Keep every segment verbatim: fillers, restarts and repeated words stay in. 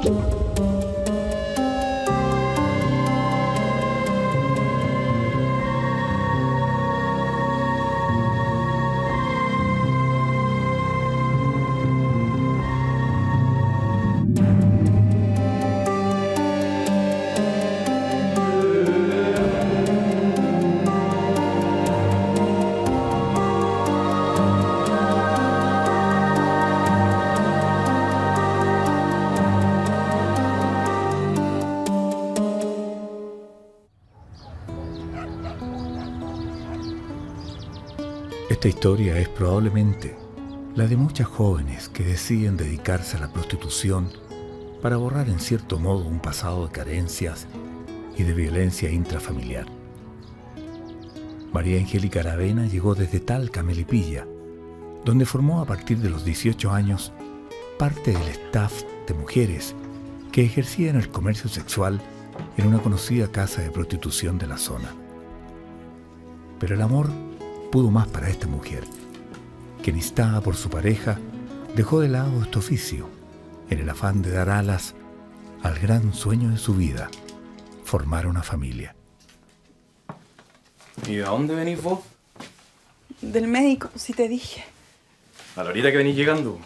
Esta historia es probablemente la de muchas jóvenes que deciden dedicarse a la prostitución para borrar en cierto modo un pasado de carencias y de violencia intrafamiliar. María Angélica Aravena llegó desde Talca, Melipilla, donde formó a partir de los dieciocho años parte del staff de mujeres que ejercían el comercio sexual en una conocida casa de prostitución de la zona. Pero el amor pudo más para esta mujer, que instada por su pareja, dejó de lado este oficio en el afán de dar alas al gran sueño de su vida, formar una familia. ¿Y de dónde venís vos? Del médico, si te dije. A la horita que venís llegando.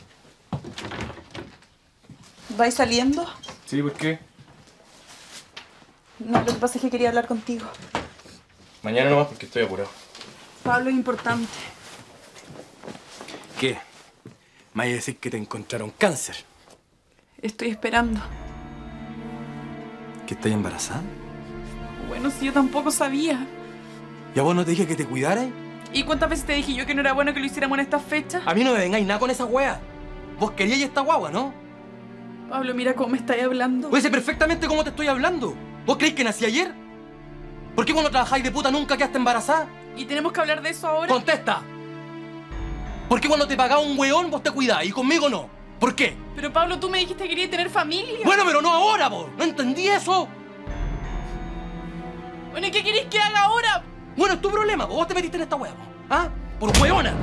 ¿Vais saliendo? Sí, ¿por qué? No, lo que pasa es que quería hablar contigo. Mañana nomás porque estoy apurado. Pablo, es importante. ¿Qué? ¿Me vas a decir que te encontraron cáncer? Estoy esperando. ¿Que estás embarazada? Bueno, si yo tampoco sabía. ¿Y a vos no te dije que te cuidaras? ¿Y cuántas veces te dije yo que no era bueno que lo hiciéramos en estas fechas? A mí no me vengáis nada con esa wea. Vos queríais esta guagua, ¿no? Pablo, mira cómo me estáis hablando. Pues sé perfectamente cómo te estoy hablando. ¿Vos creéis que nací ayer? ¿Por qué cuando trabajáis de puta nunca quedaste embarazada? ¿Y tenemos que hablar de eso ahora? ¡Contesta! ¿Por qué cuando te pagaba un weón vos te cuidáis y conmigo no? ¿Por qué? Pero Pablo, tú me dijiste que querías tener familia. Bueno, pero no ahora, vos. ¿No entendí eso? Bueno, ¿y qué queréis que haga ahora? Bueno, es tu problema, vos te metiste en esta wea, ¿ah? ¡Por weona!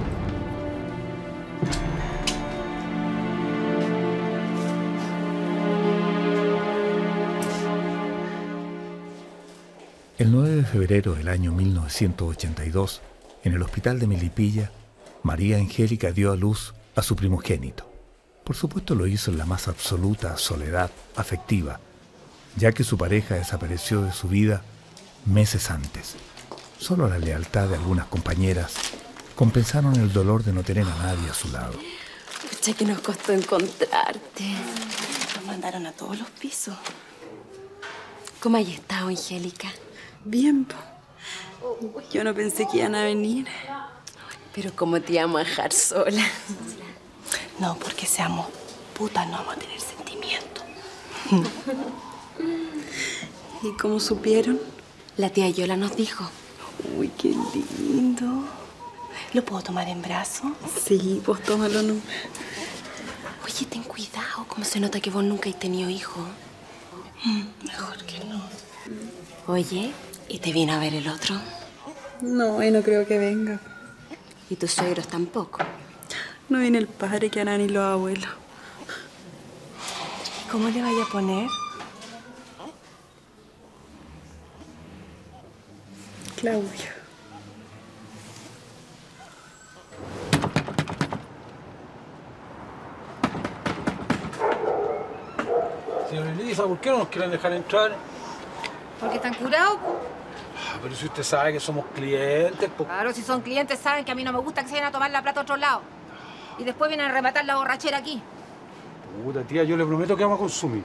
El nueve de febrero del año mil novecientos ochenta y dos, en el hospital de Melipilla, María Angélica dio a luz a su primogénito. Por supuesto lo hizo en la más absoluta soledad afectiva, ya que su pareja desapareció de su vida meses antes. Solo la lealtad de algunas compañeras compensaron el dolor de no tener a nadie a su lado. Pucha, que nos costó encontrarte. Nos mandaron a todos los pisos. ¿Cómo has estado, Angélica? Bien, po. Yo no pensé que iban a venir. Pero ¿cómo te íbamos a dejar sola? No, porque seamos putas, no vamos a tener sentimiento. ¿Y cómo supieron? La tía Yola nos dijo. Uy, qué lindo. ¿Lo puedo tomar en brazos? Sí, pues tómalo, no. Oye, ten cuidado. ¿Cómo se nota que vos nunca has tenido hijos? Mm, mejor que no. Oye, ¿y te vino a ver el otro? No, y no creo que venga. ¿Y tus suegros tampoco? No viene el padre que hará ni los abuelos. ¿Cómo le vaya a poner? Claudia. Señor Elisa, ¿por qué no nos quieren dejar entrar? Porque están curados. Ah, pero si usted sabe que somos clientes, pues... Claro, si son clientes saben que a mí no me gusta que se vayan a tomar la plata a otro lado. Y después vienen a rematar la borrachera aquí. Puta, tía, yo le prometo que vamos a consumir.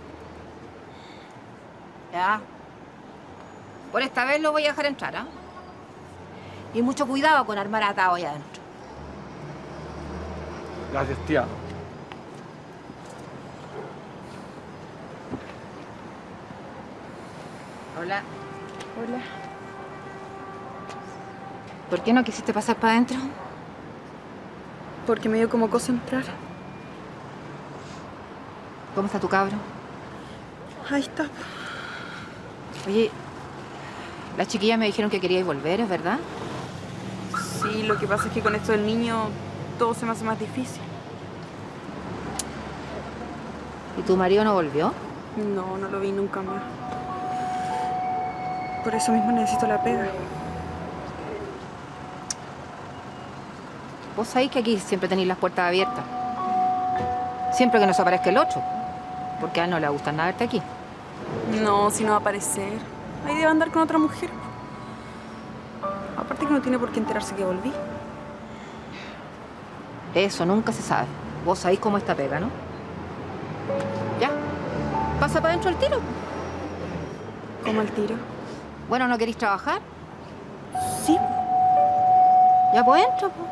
Ya. Por esta vez lo voy a dejar entrar, ¿ah? Y mucho cuidado con armar atado allá adentro. Gracias, tía. Hola. Hola. ¿Por qué no quisiste pasar para adentro? Porque me dio como cosa entrar. ¿Cómo está tu cabro? Ahí está. Oye, las chiquillas me dijeron que queríais volver, ¿es verdad? Sí, lo que pasa es que con esto del niño todo se me hace más difícil. ¿Y tu marido no volvió? No, no lo vi nunca más. Por eso mismo necesito la pega. Vos sabéis que aquí siempre tenéis las puertas abiertas. Siempre que nos aparezca el otro. Porque a él no le gusta nada verte aquí. No, si no va a aparecer. Ahí debe andar con otra mujer. Aparte que no tiene por qué enterarse que volví. Eso nunca se sabe. Vos sabéis cómo está pega, ¿no? Ya. Pasa para adentro el tiro. ¿Cómo al tiro? Bueno, ¿no queréis trabajar? Sí. Ya pues entra, pues.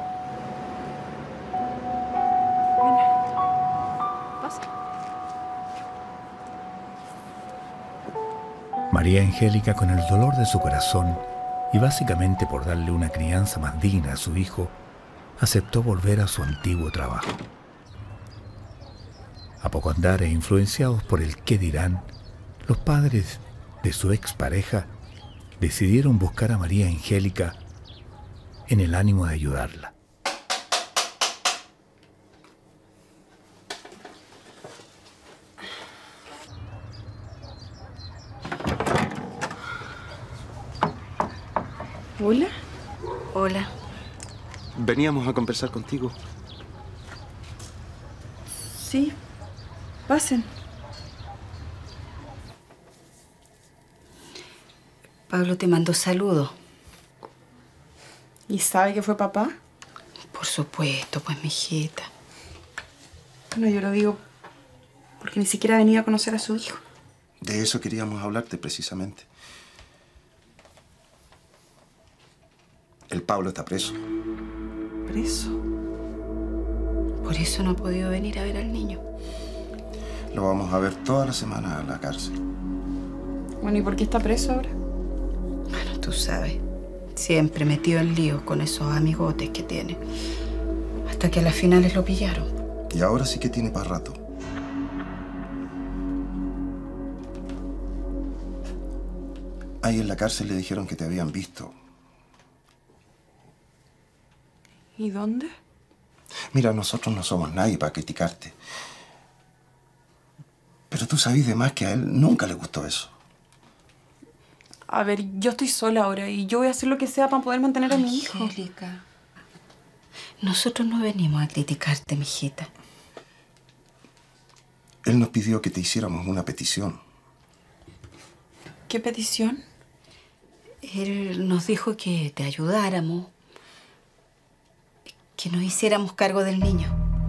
Bueno. Pasa. María Angélica, con el dolor de su corazón y básicamente por darle una crianza más digna a su hijo, aceptó volver a su antiguo trabajo. A poco andar e influenciados por el qué dirán, los padres de su expareja decidieron buscar a María Angélica en el ánimo de ayudarla. ¿Hola? Hola. Veníamos a conversar contigo. Sí. Pasen. Pablo te mandó saludos. ¿Y sabe que fue papá? Por supuesto, pues, mijita. Bueno, yo lo digo porque ni siquiera venía a conocer a su hijo. De eso queríamos hablarte precisamente. El Pablo está preso. ¿Preso? Por eso no ha podido venir a ver al niño. Lo vamos a ver toda la semana a la cárcel. Bueno, ¿y por qué está preso ahora? Bueno, tú sabes. Siempre metido en líos con esos amigotes que tiene. Hasta que a las finales lo pillaron. Y ahora sí que tiene para rato. Ahí en la cárcel le dijeron que te habían visto. ¿Y dónde? Mira, nosotros no somos nadie para criticarte. Pero tú sabes de más que a él nunca le gustó eso. A ver, yo estoy sola ahora y yo voy a hacer lo que sea para poder mantener a mi hijo. Angélica, nosotros no venimos a criticarte, mijita. Él nos pidió que te hiciéramos una petición. ¿Qué petición? Él nos dijo que te ayudáramos, que nos hiciéramos cargo del niño.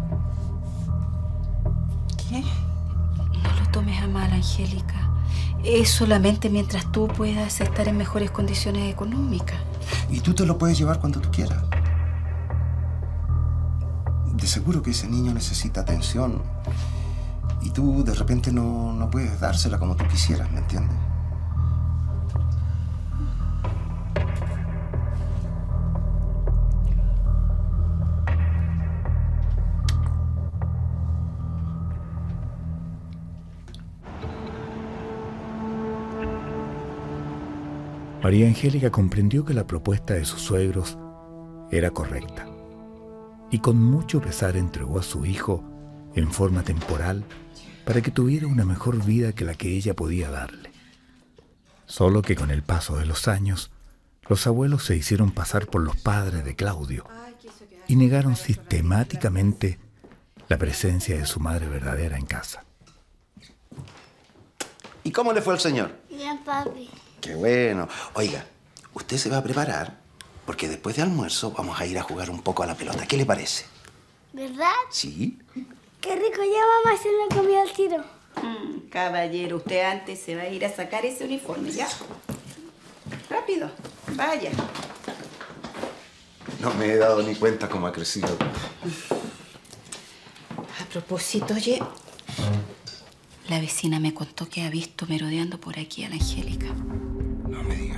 ¿Qué? No lo tomes a mal, Angélica. Es solamente mientras tú puedas estar en mejores condiciones económicas. Y tú te lo puedes llevar cuando tú quieras. De seguro que ese niño necesita atención. Y tú de repente no, no puedes dársela como tú quisieras, ¿me entiendes? María Angélica comprendió que la propuesta de sus suegros era correcta y con mucho pesar entregó a su hijo en forma temporal para que tuviera una mejor vida que la que ella podía darle. Solo que con el paso de los años, los abuelos se hicieron pasar por los padres de Claudio y negaron sistemáticamente la presencia de su madre verdadera en casa. ¿Y cómo le fue al señor? Bien, papi. Qué bueno. Oiga, usted se va a preparar porque después de almuerzo vamos a ir a jugar un poco a la pelota. ¿Qué le parece? ¿Verdad? Sí. Qué rico, ya vamos a hacer la comida al tiro. Mm, caballero, usted antes se va a ir a sacar ese uniforme, ¿ya? Rápido, vaya. No me he dado ni cuenta cómo ha crecido. A propósito, oye, la vecina me contó que ha visto merodeando por aquí a la Angélica. No me digas.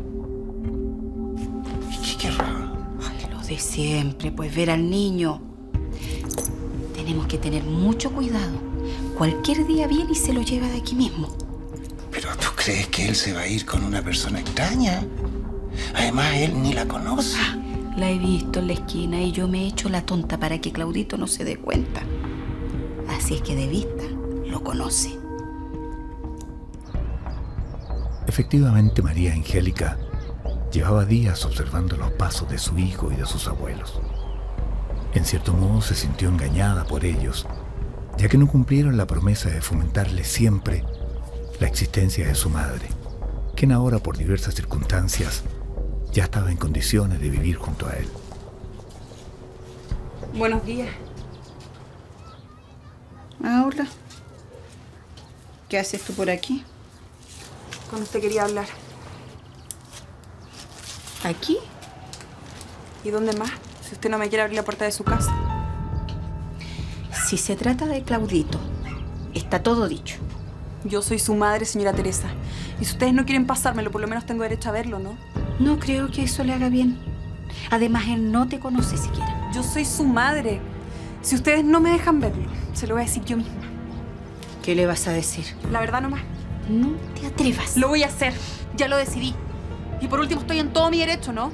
¿Y qué querrá? Ay, lo de siempre, pues ver al niño. Tenemos que tener mucho cuidado. Cualquier día viene y se lo lleva de aquí mismo. ¿Pero tú crees que él se va a ir con una persona extraña? Además, él ni la conoce. Ah, la he visto en la esquina y yo me he hecho la tonta para que Claudito no se dé cuenta. Así es que de vista lo lo conoce. Efectivamente, María Angélica llevaba días observando los pasos de su hijo y de sus abuelos. En cierto modo se sintió engañada por ellos, ya que no cumplieron la promesa de fomentarle siempre la existencia de su madre, quien ahora por diversas circunstancias ya estaba en condiciones de vivir junto a él. Buenos días. Ah, hola. ¿Qué haces tú por aquí? Con usted quería hablar. ¿Aquí? ¿Y dónde más? Si usted no me quiere abrir la puerta de su casa. Si se trata de Claudito, está todo dicho. Yo soy su madre, señora Teresa. Y si ustedes no quieren pasármelo, por lo menos tengo derecho a verlo, ¿no? No creo que eso le haga bien. Además, él no te conoce siquiera. Yo soy su madre. Si ustedes no me dejan verlo, se lo voy a decir yo misma. ¿Qué le vas a decir? La verdad nomás. No te atrevas. Lo voy a hacer. Ya lo decidí. Y por último, estoy en todo mi derecho, ¿no?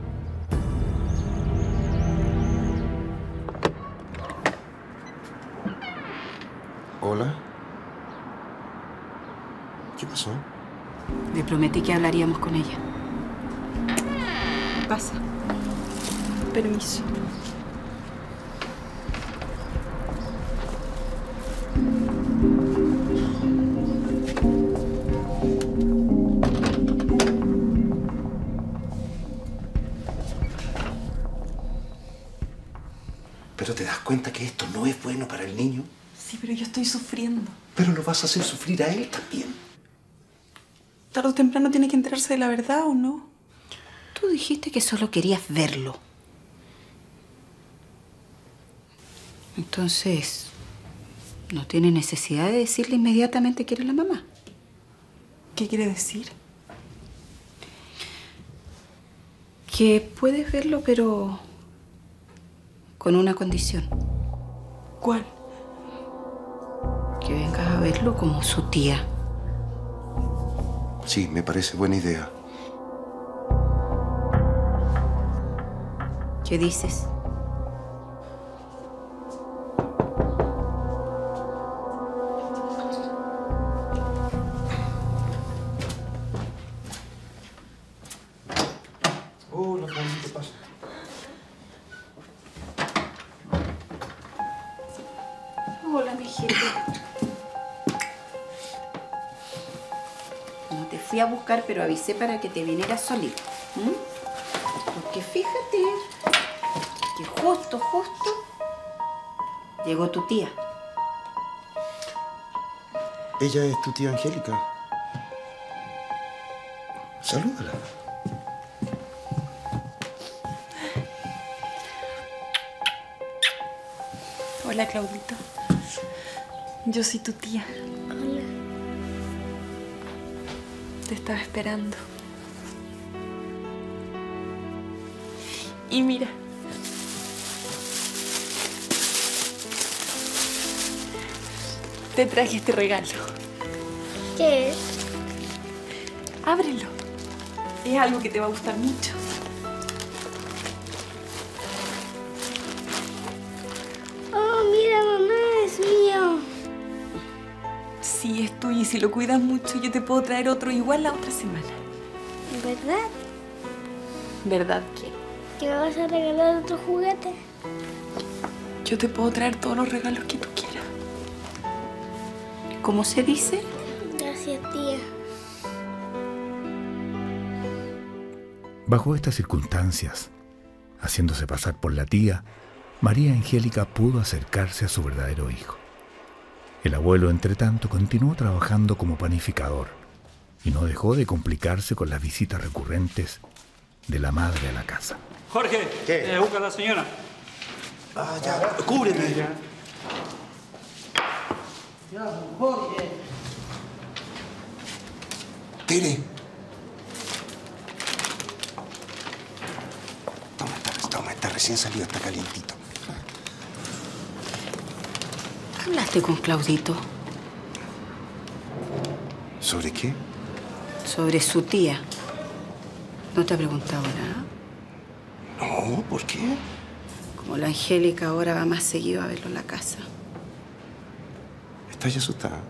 Hola. ¿Qué pasó? Le prometí que hablaríamos con ella. Pasa. Permiso. ¿Pero te das cuenta que esto no es bueno para el niño? Sí, pero yo estoy sufriendo. Pero lo vas a hacer sufrir a él también. Tarde o temprano tiene que enterarse de la verdad, ¿o no? Tú dijiste que solo querías verlo. Entonces, no tiene necesidad de decirle inmediatamente que eres la mamá. ¿Qué quiere decir? Que puedes verlo, pero con una condición. ¿Cuál? Que vengas a verlo como su tía. Sí, me parece buena idea. ¿Qué dices? Hola, ¿qué pasa? Hola, mijito. No te fui a buscar, pero avisé para que te vinieras solito. ¿Mm? Porque fíjate que justo, justo llegó tu tía. Ella es tu tía Angélica. Salúdala. Hola, Claudito. Yo soy tu tía. Hola. Te estaba esperando. Y mira. Te traje este regalo. ¿Qué es? Ábrelo. Es algo que te va a gustar mucho. Oh, mira, mamá, es mío. Sí, es tuyo y si lo cuidas mucho, yo te puedo traer otro igual la otra semana. ¿Verdad? ¿Verdad que? ¿Que me vas a regalar otro juguete? Yo te puedo traer todos los regalos que tú quieras. ¿Cómo se dice? Gracias, tía. Bajo estas circunstancias, haciéndose pasar por la tía, María Angélica pudo acercarse a su verdadero hijo. El abuelo, entretanto, continuó trabajando como panificador y no dejó de complicarse con las visitas recurrentes de la madre a la casa. Jorge, ¿Qué? eh, busca a la señora. Ah, ya, cúbreme. Ya. Tere. Toma, está, toma, está recién salido, está calientito. ¿Hablaste con Claudito? ¿Sobre qué? Sobre su tía. ¿No te ha preguntado nada? No, ¿por qué? Como la Angélica ahora va más seguido a verlo en la casa. ¿Estás asustada?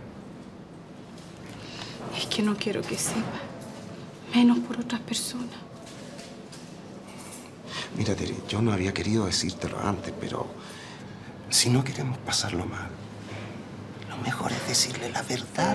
Es que no quiero que sepa. Menos por otras personas. Mira, Tere, yo no había querido decírtelo antes, pero si no queremos pasarlo mal, lo mejor es decirle la verdad.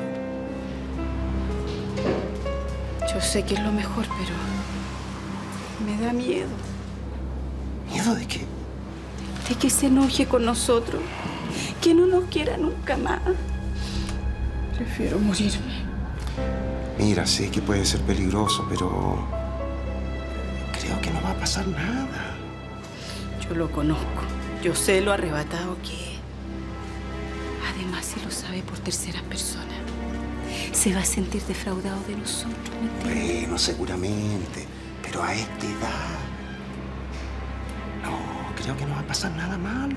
Yo sé que es lo mejor, pero me da miedo. ¿Miedo de qué? De que se enoje con nosotros. Que no nos quiera nunca más. Prefiero morirme. Mira, sé que puede ser peligroso, pero creo que no va a pasar nada. Yo lo conozco. Yo sé lo arrebatado que es. Además, si lo sabe por terceras personas, se va a sentir defraudado de nosotros, ¿me entiendes? Bueno, seguramente, pero a esta edad... No, creo que no va a pasar nada malo.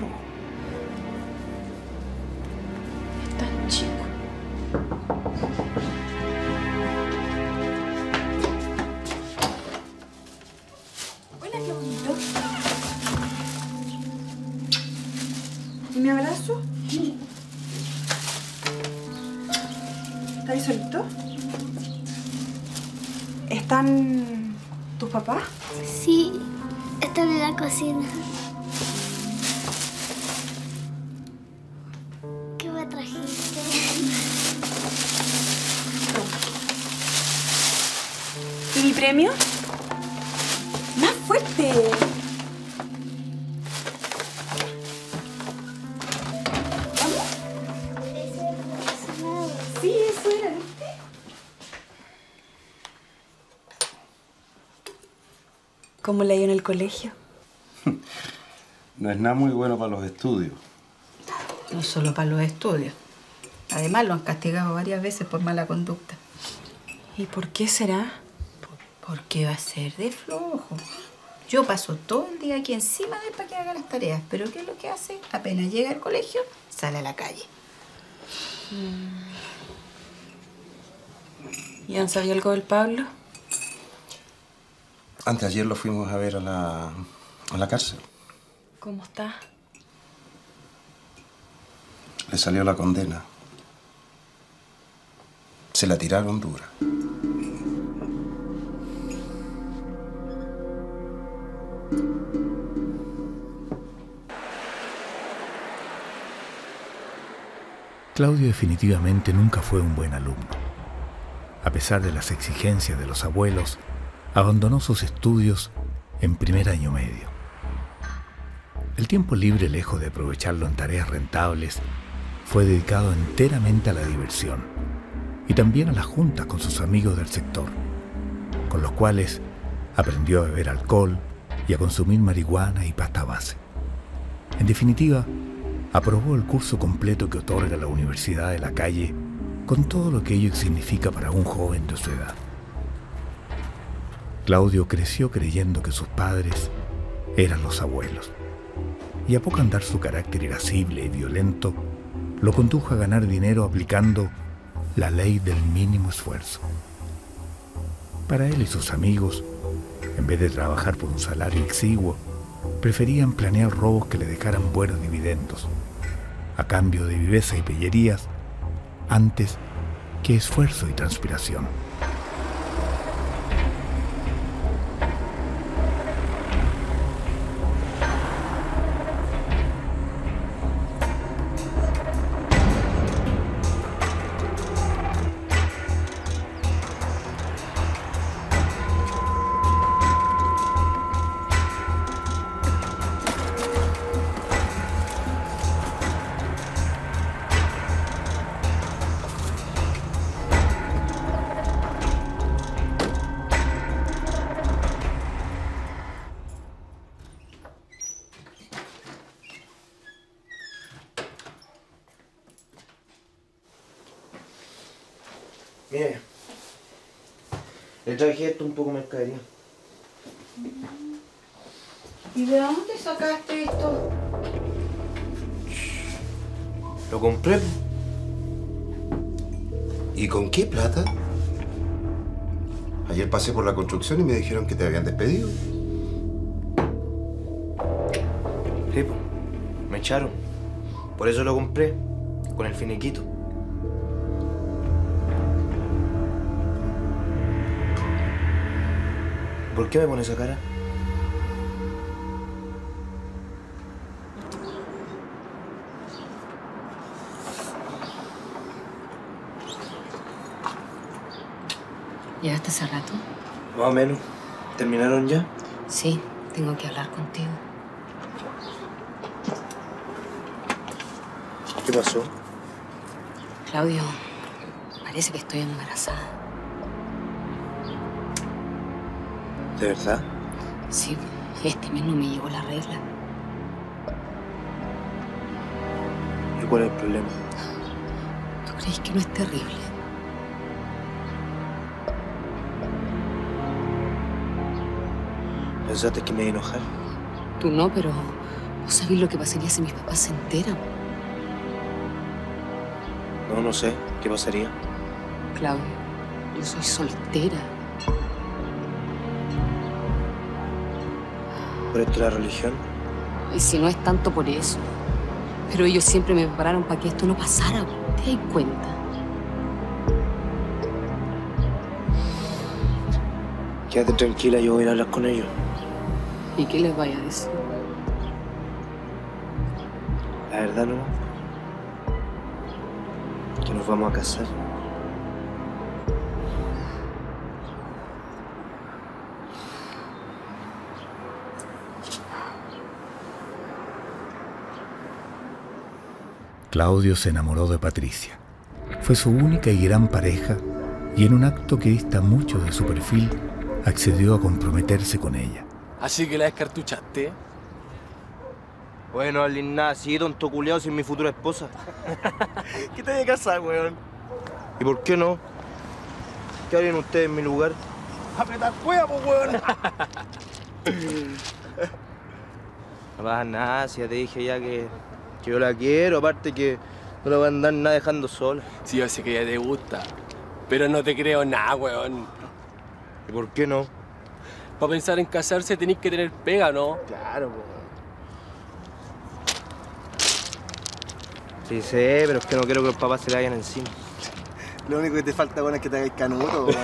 Es tan chico. Hola, Claudito. ¿Y mi abrazo? ¿Estás solito? ¿Están tus papás? Sí, están en la cocina. ¿Qué me trajiste? ¿Y mi premio? ¡Más fuerte! Sí, eso era, ¿viste? ¿Cómo le ha ido en el colegio? No es nada muy bueno para los estudios. No solo para los estudios. Además, lo han castigado varias veces por mala conducta. ¿Y por qué será? ¿Por qué va a ser de flojo? Yo paso todo el día aquí encima de él para que haga las tareas. Pero ¿qué es lo que hace? Apenas llega al colegio, sale a la calle. ¿Y han sabido algo del Pablo? Antes ayer lo fuimos a ver a la, a la cárcel. ¿Cómo está? Le salió la condena. Se la tiraron dura. Claudio definitivamente nunca fue un buen alumno. A pesar de las exigencias de los abuelos, abandonó sus estudios en primer año medio. El tiempo libre, lejos de aprovecharlo en tareas rentables, fue dedicado enteramente a la diversión y también a las juntas con sus amigos del sector, con los cuales aprendió a beber alcohol y a consumir marihuana y pasta base. En definitiva, aprobó el curso completo que otorga la Universidad de la Calle, con todo lo que ello significa para un joven de su edad. Claudio creció creyendo que sus padres eran los abuelos, y a poco andar su carácter irascible y violento lo condujo a ganar dinero aplicando la ley del mínimo esfuerzo. Para él y sus amigos, en vez de trabajar por un salario exiguo, preferían planear robos que le dejaran buenos dividendos, a cambio de viveza y pellerías, antes que esfuerzo y transpiración. Mire, le traje esto un poco de mercadería. ¿Y de dónde sacaste esto? Lo compré. ¿Y con qué plata? Ayer pasé por la construcción y me dijeron que te habían despedido. Sí, po. Me echaron. Por eso lo compré, con el finiquito. ¿Por qué me pones esa cara? ¿Llegaste hace rato? Más o menos. ¿Terminaron ya? Sí, tengo que hablar contigo. ¿Qué pasó? Claudio, parece que estoy embarazada. ¿De verdad? Sí, este mes no me llegó la regla. ¿Y cuál es el problema? ¿Tú crees que no es terrible? ¿Pensaste que me iba a enojar? Tú no, pero vos sabés lo que pasaría si mis papás se enteran. No, no sé. ¿Qué pasaría? Claudio, yo soy soltera. ¿Por esto la religión? Y si no es tanto por eso. Pero ellos siempre me prepararon para que esto no pasara. ¿Te das cuenta? Quédate tranquila, yo voy a ir a hablar con ellos. ¿Y qué les vaya a decir? La verdad, no. Que nos vamos a casar. Claudio se enamoró de Patricia. Fue su única y gran pareja y en un acto que dista mucho de su perfil, accedió a comprometerse con ella. Así que la descartuchaste. Bueno, Alin, nada, sí, tonto culiao, sin mi futura esposa. ¿Qué te hay que casar, weón? ¿Y por qué no? ¿Qué harían ustedes en mi lugar? ¡Apretar cueva, pues, weón! No pasa nada, si ya te dije ya que, que yo la quiero, aparte que no la voy a andar nada dejando sola. Sí, yo sé que ya te gusta, pero no te creo nada, weón. ¿Y por qué no? Para pensar en casarse tenés que tener pega, ¿no? Claro, weón. Sí sé, pero es que no quiero que los papás se le vayan encima. Lo único que te falta, weón, es que te hagáis canuto, weón.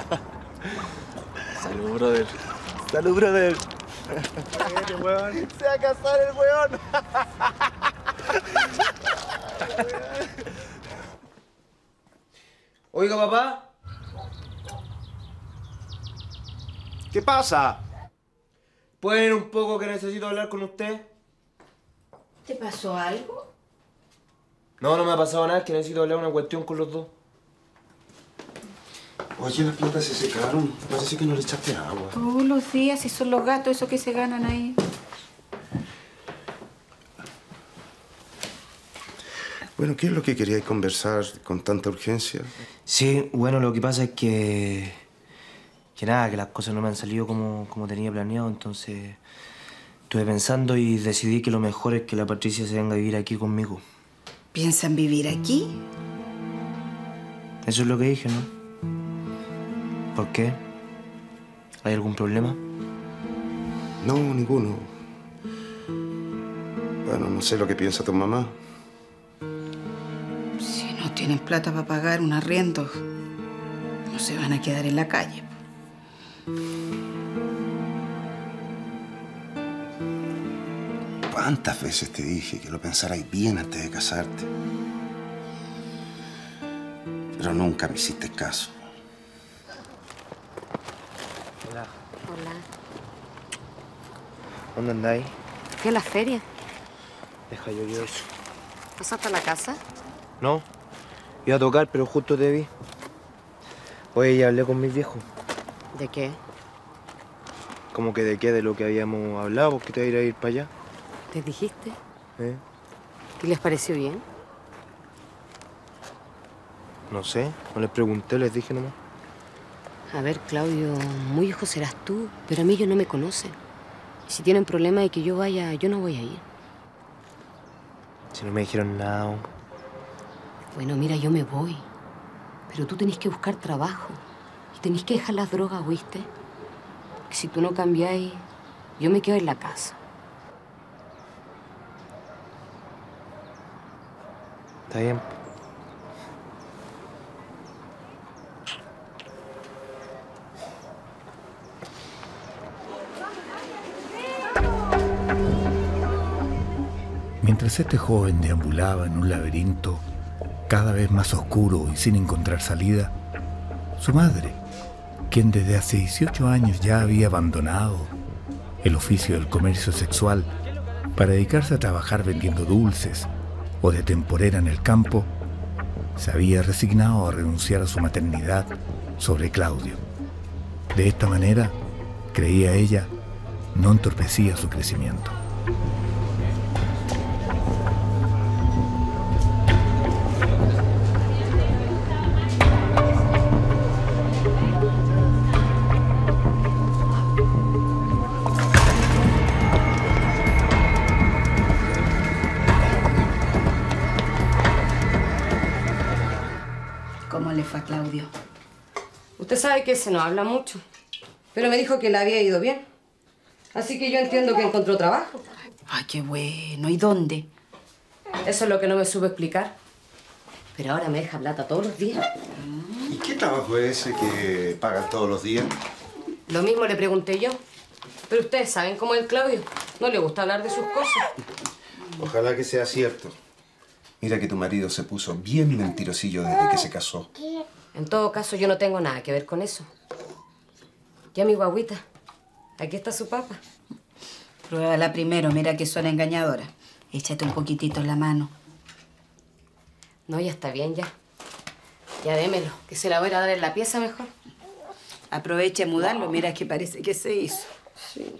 Salud, brother. Salud, brother. Weón. Se va a casar el weón. Oiga, papá. ¿Qué pasa? ¿Pueden un poco que necesito hablar con usted? ¿Te pasó algo? No, no me ha pasado nada, es que necesito hablar una cuestión con los dos. Oye, las plantas se secaron. Parece que no le echaste agua. Todos los días, si son los gatos esos que se ganan ahí. Bueno, ¿qué es lo que queríais conversar con tanta urgencia? Sí, bueno, lo que pasa es que... Que nada, que las cosas no me han salido como, como tenía planeado, entonces... Estuve pensando y decidí que lo mejor es que la Patricia se venga a vivir aquí conmigo. ¿Piensan vivir aquí? Eso es lo que dije, ¿no? ¿Por qué? ¿Hay algún problema? No, ninguno. Bueno, no sé lo que piensa tu mamá. Si no tienen plata para pagar un arriendo, no se van a quedar en la calle. ¿Cuántas veces te dije que lo pensarais bien antes de casarte? Pero nunca me hiciste caso. Hola. Hola. ¿Dónde andáis? ¿Qué, a la feria? Deja yo yo eso. ¿Pasaste a la casa? No, iba a tocar, pero justo te vi. Oye, ya hablé con mis viejos. ¿De qué? ¿Cómo que de qué? De lo que habíamos hablado, porque te iba a ir para allá. ¿Les dijiste? ¿Eh? ¿Y les pareció bien? No sé, no les pregunté, les dije nomás. A ver, Claudio, muy hijo serás tú, pero a mí ellos no me conocen. Si tienen problema de que yo vaya, yo no voy a ir. Si no me dijeron nada aún. Bueno, mira, yo me voy. Pero tú tenés que buscar trabajo. Y tenés que dejar las drogas, ¿oíste? Porque si tú no cambiáis, yo me quedo en la casa. Está bien. Mientras este joven deambulaba en un laberinto cada vez más oscuro y sin encontrar salida, su madre, quien desde hace dieciocho años ya había abandonado el oficio del comercio sexual para dedicarse a trabajar vendiendo dulces o de temporera en el campo, se había resignado a renunciar a su maternidad sobre Claudio. De esta manera, creía ella, no entorpecía su crecimiento. ¿Cómo le fue a Claudio? Usted sabe que se no habla mucho, pero me dijo que le había ido bien. Así que yo entiendo que encontró trabajo. Ay, qué bueno. ¿Y dónde? Eso es lo que no me supe explicar. Pero ahora me deja plata todos los días. ¿Y qué trabajo es ese que pagan todos los días? Lo mismo le pregunté yo. Pero ustedes saben cómo es el Claudio. No le gusta hablar de sus cosas. Ojalá que sea cierto. Mira que tu marido se puso bien mentirosillo desde que se casó. En todo caso, yo no tengo nada que ver con eso. Ya, mi guagüita, aquí está su papa. Pruébala primero, mira que suena engañadora. Échate un poquitito en la mano. No, ya está bien, ya. Ya démelo, que se la voy a ir a dar en la pieza mejor. Aproveche a mudarlo, mira que parece que se hizo. Sí.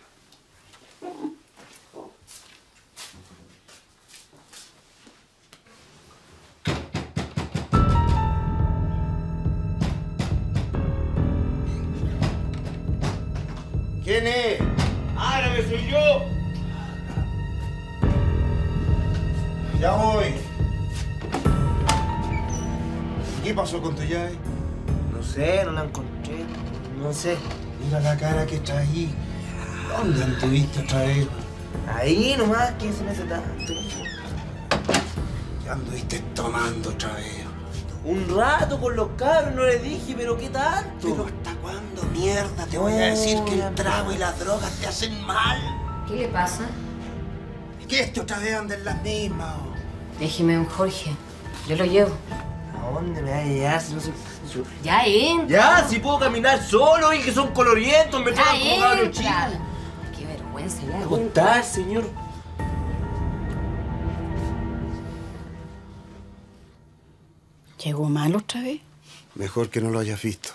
¿Quién es? ¡Árabe, soy yo! Ya voy. ¿Qué pasó con tu llave? No sé, no la encontré. No sé. Mira la cara que traí. ¿Dónde anduviste otra vez? Ahí nomás, ¿qué se me hace tanto? ¿Qué anduviste tomando otra vez? Un rato con los cabros, no les dije, pero ¿qué tanto? ¿Pero hasta cuándo, mierda? Te voy a decir que el trago y las drogas te hacen mal. ¿Qué le pasa? ¿Y que este otra vez anda en las mismas? Déjeme, don Jorge. Yo lo llevo. ¿A dónde me va a llevar si no se... Ya entra. Ya, si puedo caminar solo y que son colorientos, me tratan como cabros chicos. Qué vergüenza, ya. ¿Cómo está, señor? ¿Llegó mal otra vez? Mejor que no lo hayas visto.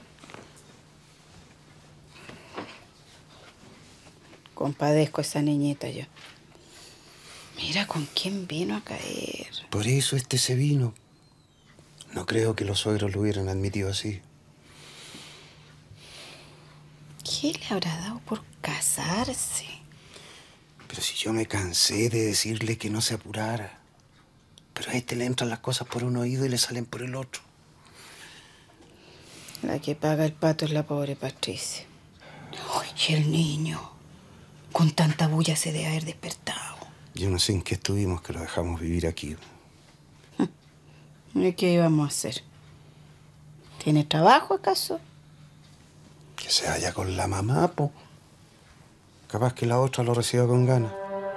Compadezco a esa niñita yo. Mira con quién vino a caer. Por eso este se vino. No creo que los suegros lo hubieran admitido así. ¿Qué le habrá dado por casarse? Pero si yo me cansé de decirle que no se apurara. Pero a este le entran las cosas por un oído y le salen por el otro. La que paga el pato es la pobre Patricia. Ay, y el niño. Con tanta bulla se debe haber despertado. Yo no sé en qué estuvimos que lo dejamos vivir aquí. ¿Y qué íbamos a hacer? ¿Tiene trabajo acaso? Que se vaya con la mamá, po. Capaz que la otra lo reciba con ganas.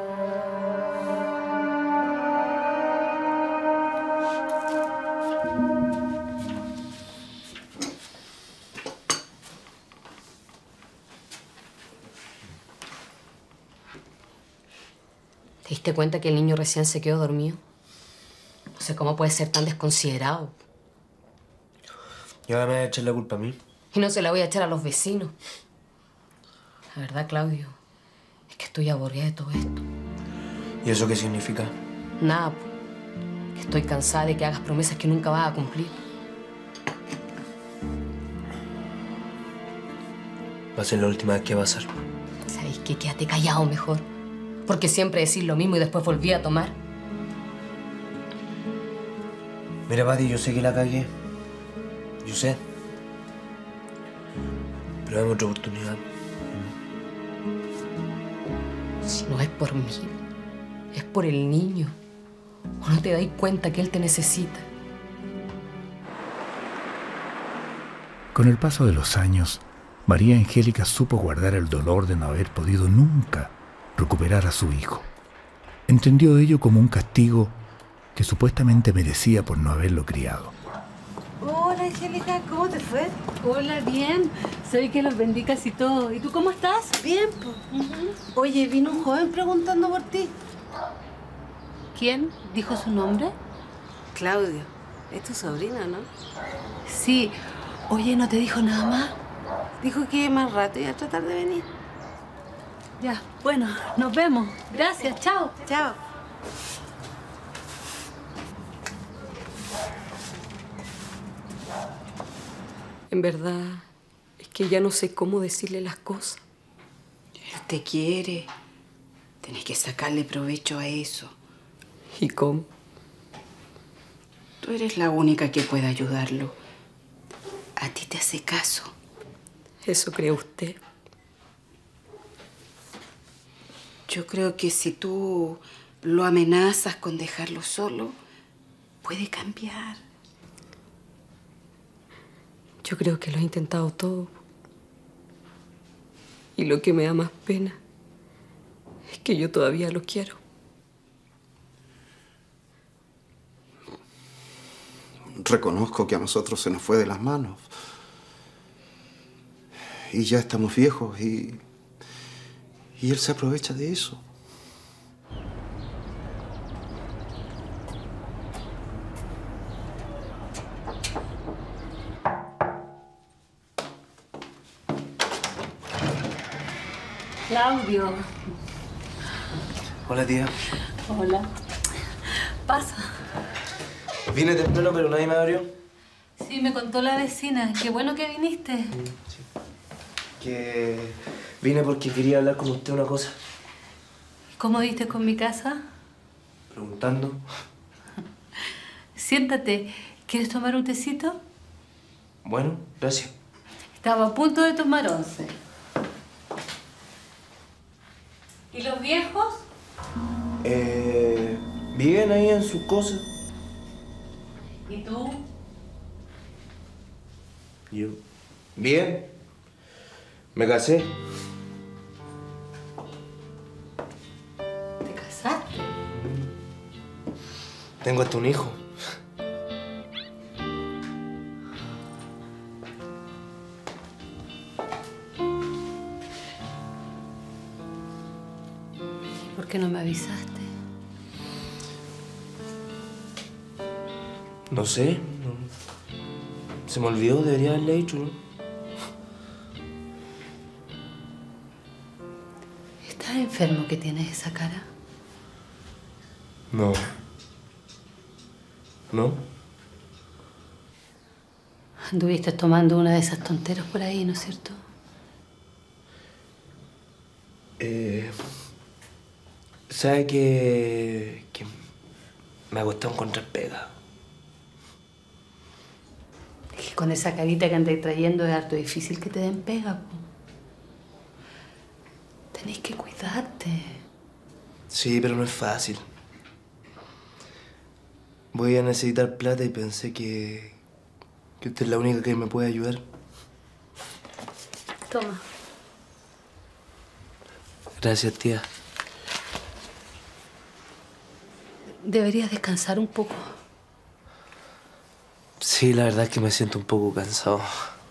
¿Te diste cuenta que el niño recién se quedó dormido? No sé cómo puede ser tan desconsiderado. Y ahora me va a echar la culpa a mí. Y no se la voy a echar a los vecinos. La verdad, Claudio, es que estoy aburrida de todo esto. ¿Y eso qué significa? Nada, po. Que estoy cansada de que hagas promesas que nunca vas a cumplir. Va a ser la última vez que va a pasar. ¿Sabéis qué? Quédate callado mejor. Porque siempre decís lo mismo y después volví a tomar. Mira, Pati, yo sé que la cagué. Yo sé. Pero dame otra oportunidad. Si no es por mí, es por el niño. ¿O no te dais cuenta que él te necesita? Con el paso de los años, María Angélica supo guardar el dolor de no haber podido nunca recuperar a su hijo. entendió ello como un castigo que supuestamente merecía por no haberlo criado. Hola, Angélica, ¿cómo te fue? Hola, bien. Soy que los vendí casi todo. ¿Y tú cómo estás? Bien, pues. Uh-huh. Oye, vino un joven preguntando por ti. ¿Quién? ¿Dijo su nombre? Claudio. Es tu sobrina, ¿no? Sí. Oye, ¿no te dijo nada más? Dijo que más rato iba a tratar de venir. Ya, bueno, nos vemos. Gracias, chao. Chao. En verdad, es que ya no sé cómo decirle las cosas. Él te quiere. Tenés que sacarle provecho a eso. ¿Y cómo? Tú eres la única que puede ayudarlo. A ti te hace caso. ¿Eso cree usted? Yo creo que si tú lo amenazas con dejarlo solo, puede cambiar. Yo creo que lo he intentado todo. Y lo que me da más pena es que yo todavía lo quiero. Reconozco que a nosotros se nos fue de las manos. Y ya estamos viejos y... y él se aprovecha de eso. Claudio. Hola, tía. Hola. Pasa. Vine temprano, pero nadie me abrió. Sí, me contó la vecina. Qué bueno que viniste. Sí. Que vine porque quería hablar con usted una cosa. ¿Cómo diste con mi casa? Preguntando. Siéntate. ¿Quieres tomar un tecito? Bueno, gracias. Estaba a punto de tomar once. ¿Y los viejos? Eh... Viven ahí en sus cosas. ¿Y tú? Yo. Bien. Me casé. ¿Te casaste? Tengo hasta un hijo. ¿Por qué no me avisaste? No sé. No. Se me olvidó, debería haberle dicho, ¿no? ¿Estás enfermo que tienes esa cara? No. ¿No? Anduviste tomando una de esas tonteras por ahí, ¿no es cierto? Eh... ¿Sabe que... que me ha costado encontrar pega? Es que con esa carita que andáis trayendo es harto difícil que te den pega, po. Tenés que cuidarte. Sí, pero no es fácil. Voy a necesitar plata y pensé que... que usted es la única que me puede ayudar. Toma. Gracias, tía. Deberías descansar un poco. Sí, la verdad es que me siento un poco cansado.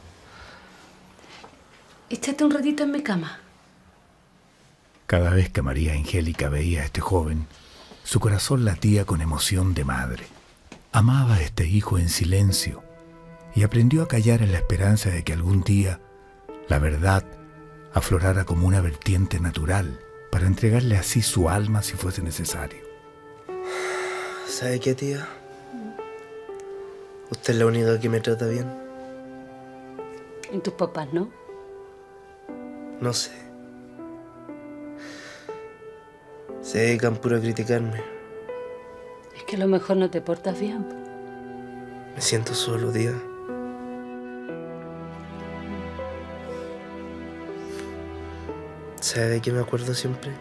Échate un ratito en mi cama. Cada vez que María Angélica veía a este joven, su corazón latía con emoción de madre. Amaba a este hijo en silencio y aprendió a callar en la esperanza de que algún día la verdad aflorara como una vertiente natural para entregarle así su alma si fuese necesario. ¿Sabe qué, tía? Usted es la única que me trata bien. ¿Y tus papás, no? No sé. Se dedican puro a criticarme. Es que a lo mejor no te portas bien. Me siento solo, tía. ¿Sabe de qué me acuerdo siempre?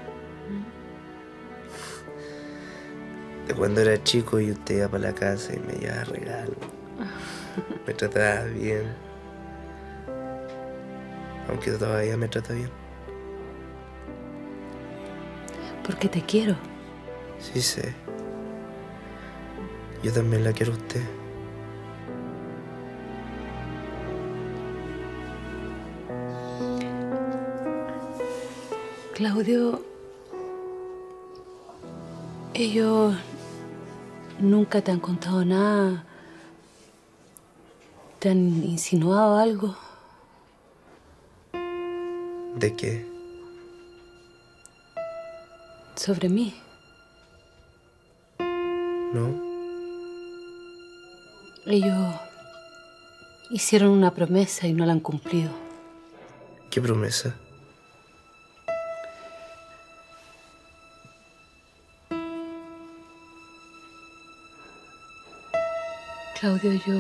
De cuando era chico y usted iba para la casa y me llevaba regalos. Me trataba bien. Aunque todavía me trata bien. Porque te quiero. Sí sé. Yo también la quiero a usted. Claudio, ellos nunca te han contado nada. ¿Te han insinuado algo? ¿De qué? ¿Sobre mí? ¿No? Ellos hicieron una promesa y no la han cumplido. ¿Qué promesa? Claudio, yo...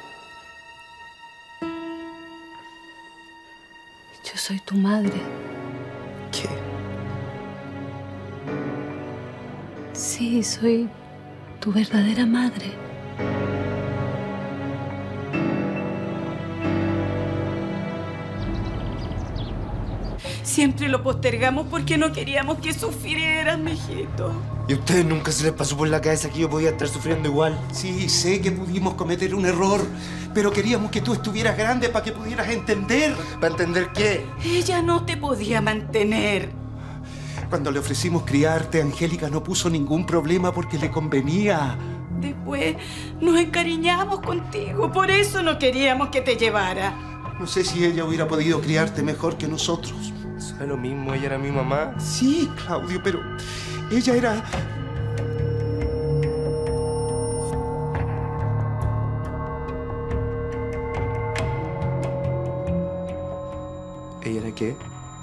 Yo soy tu madre. ¿Qué? Sí, soy tu verdadera madre. Siempre lo postergamos porque no queríamos que sufrieras, mijito. ¿Y a ustedes nunca se les pasó por la cabeza que yo podía estar sufriendo igual? Sí, sé que pudimos cometer un error, pero queríamos que tú estuvieras grande para que pudieras entender. ¿Para entender qué? Ella no te podía mantener. Cuando le ofrecimos criarte, Angélica no puso ningún problema porque le convenía. Después nos encariñamos contigo, por eso no queríamos que te llevara. No sé si ella hubiera podido criarte mejor que nosotros. Eso es lo mismo, ella era mi mamá. Sí, Claudio, pero ella era... ¿Ella era qué?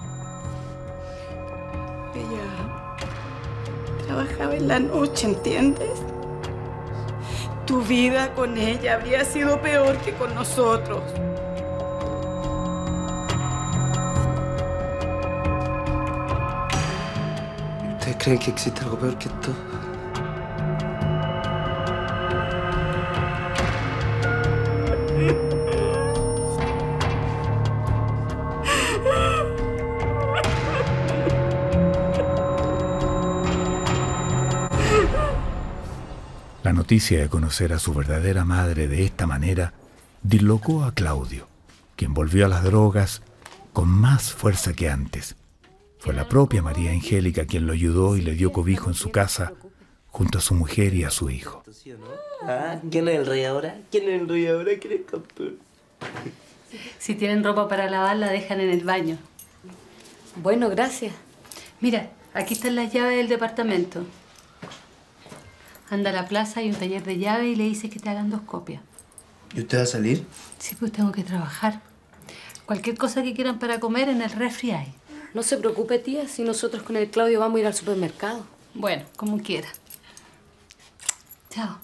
Ella trabajaba en la noche, ¿entiendes? Tu vida con ella habría sido peor que con nosotros. ¿Ustedes creen que existe algo peor que esto? La noticia de conocer a su verdadera madre de esta manera dislocó a Claudio, quien volvió a las drogas con más fuerza que antes. Fue la propia María Angélica quien lo ayudó y le dio cobijo en su casa junto a su mujer y a su hijo. Ah, ¿quién es el rey ahora? ¿Quién es el rey ahora? ¿Quién es el campeón? Si tienen ropa para lavar, la dejan en el baño. Bueno, gracias. Mira, aquí están las llaves del departamento. Anda a la plaza, hay un taller de llaves y le dices que te hagan dos copias. ¿Y usted va a salir? Sí, pues tengo que trabajar. Cualquier cosa que quieran para comer, en el refri hay. No se preocupe, tía, si nosotros con el Claudio vamos a ir al supermercado. Bueno, como quiera. Chao.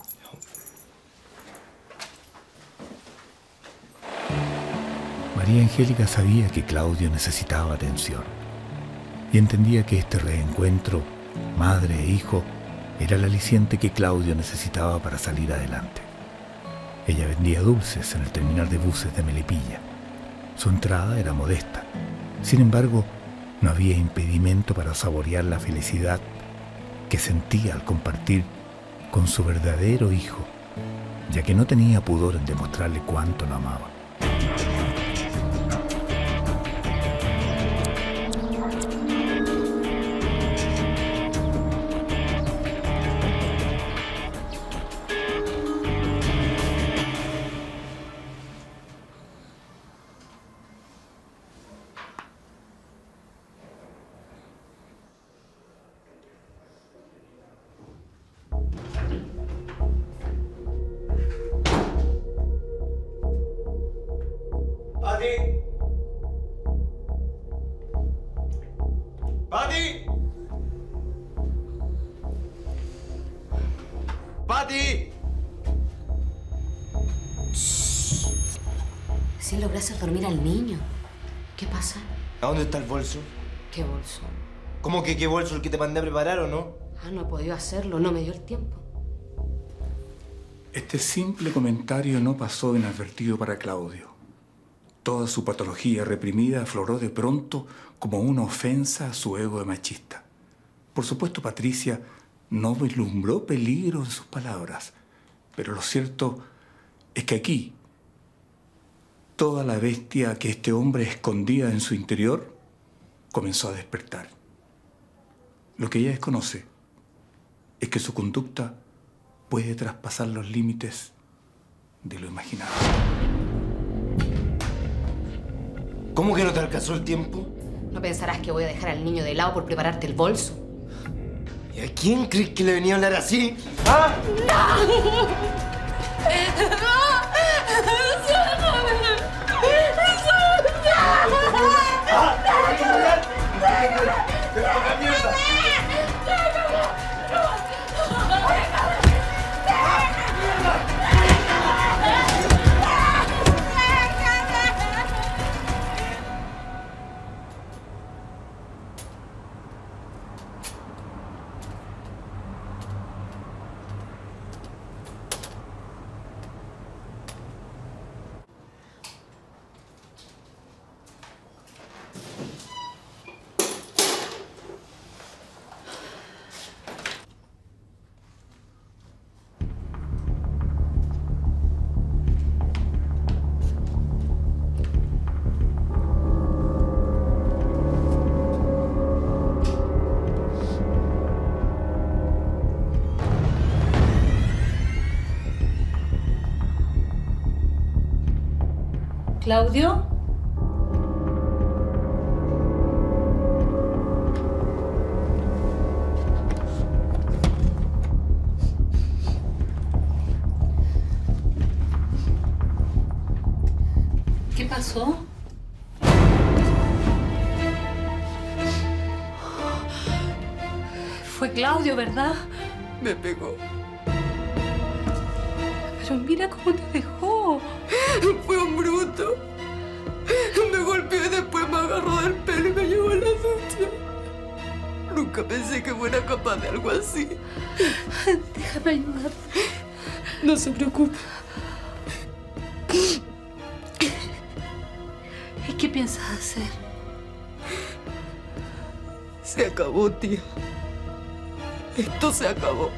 María Angélica sabía que Claudio necesitaba atención y entendía que este reencuentro, madre e hijo, era el aliciente que Claudio necesitaba para salir adelante. Ella vendía dulces en el terminal de buses de Melipilla. Su entrada era modesta. Sin embargo, no había impedimento para saborear la felicidad que sentía al compartir con su verdadero hijo, ya que no tenía pudor en demostrarle cuánto lo amaba. ¡Pati! ¡Pati! ¡Pati! Si lograste dormir al niño. ¿Qué pasa? ¿A dónde está el bolso? ¿Qué bolso? ¿Cómo que qué bolso? ¿El que te mandé a preparar o no? Ah, no he podido hacerlo, no me dio el tiempo. Este simple comentario no pasó inadvertido para Claudio. Toda su patología reprimida afloró de pronto como una ofensa a su ego de machista. Por supuesto, Patricia no vislumbró peligro en sus palabras, pero lo cierto es que aquí toda la bestia que este hombre escondía en su interior comenzó a despertar. Lo que ella desconoce es que su conducta puede traspasar los límites de lo imaginado. ¿Cómo que no te alcanzó el tiempo? No pensarás que voy a dejar al niño de lado por prepararte el bolso. ¿Y a quién crees que le venía a hablar así? ¿Ah? ¡No! ¿Claudio? ¿Qué pasó? Fue Claudio, ¿verdad? Me pegó. Pero mira cómo te dejó. Fue un bruto. Me golpeó y después me agarró del pelo y me llevó a la ducha. Nunca pensé que fuera capaz de algo así. Déjame ayudar. No se preocupe. ¿Y qué piensas hacer? Se acabó, tía. Esto se acabó.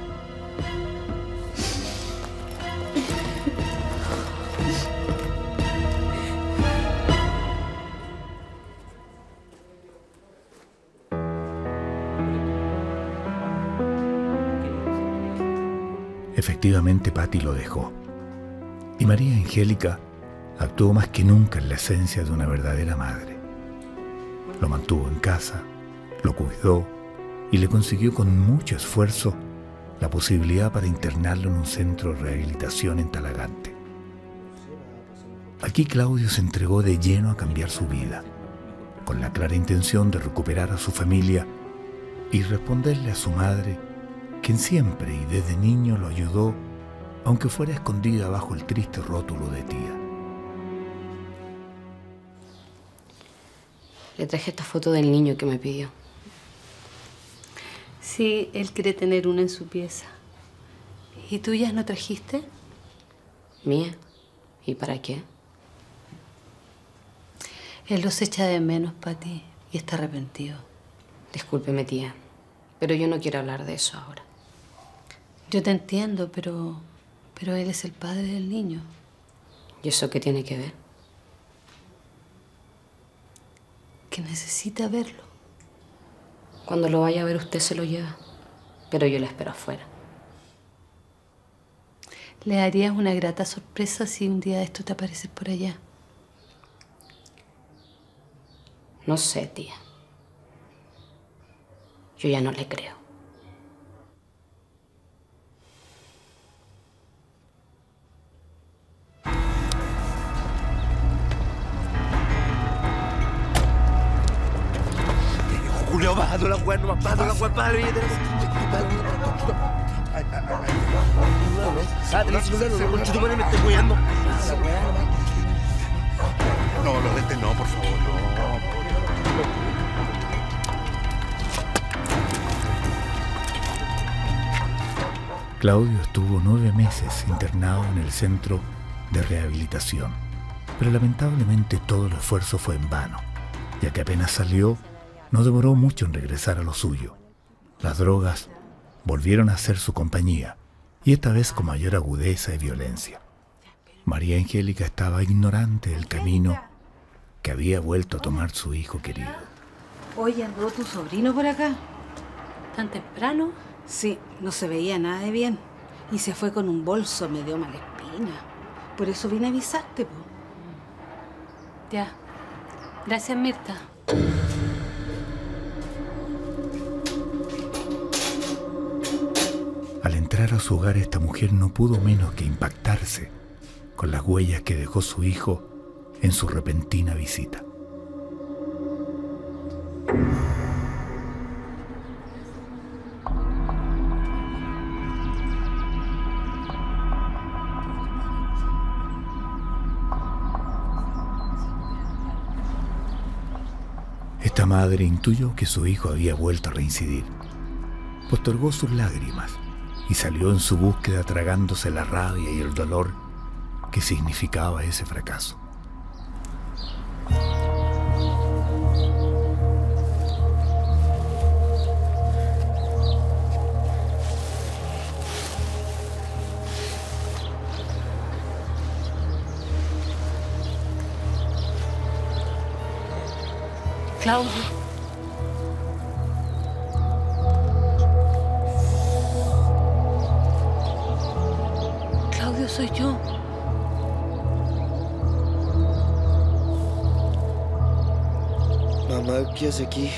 Efectivamente, Patty lo dejó. Y María Angélica actuó más que nunca en la esencia de una verdadera madre. Lo mantuvo en casa, lo cuidó y le consiguió con mucho esfuerzo la posibilidad para internarlo en un centro de rehabilitación en Talagante. Aquí Claudio se entregó de lleno a cambiar su vida, con la clara intención de recuperar a su familia y responderle a su madre, quien siempre y desde niño lo ayudó, aunque fuera escondida bajo el triste rótulo de tía. Le traje esta foto del niño que me pidió. Sí, él quiere tener una en su pieza. ¿Y tú ya no trajiste? ¿Mía? ¿Y para qué? Él los echa de menos, Patty, y está arrepentido. Discúlpeme, tía, pero yo no quiero hablar de eso ahora. Yo te entiendo, pero... pero él es el padre del niño. ¿Y eso qué tiene que ver? Que necesita verlo. Cuando lo vaya a ver usted se lo lleva, pero yo lo espero afuera. Le darías una grata sorpresa si un día de esto te apareces por allá. No sé, tía. Yo ya no le creo. Julio, bájate la weá, nomás bájate la weá, padre. Bájate el celular, no, concha tu madre, me estoy cuidando. No, los de este no, por favor, no. Claudio estuvo nueve meses internado en el centro de rehabilitación, pero lamentablemente todo el esfuerzo fue en vano, ya que apenas salió, no demoró mucho en regresar a lo suyo. Las drogas volvieron a hacer su compañía, y esta vez con mayor agudeza y violencia. María Angélica estaba ignorante del camino que había vuelto a tomar su hijo querido. Oye, ¿andó tu sobrino por acá? ¿Tan temprano? Sí, no se veía nada de bien. Y se fue con un bolso, me dio mala espina. Por eso vine a avisarte, po. Ya. Gracias, Mirta. Al entrar a su hogar, esta mujer no pudo menos que impactarse con las huellas que dejó su hijo en su repentina visita. Esta madre intuyó que su hijo había vuelto a reincidir. Postergó sus lágrimas y salió en su búsqueda tragándose la rabia y el dolor que significaba ese fracaso. Claudio. Claudio, soy yo. Mamá, ¿qué hace aquí?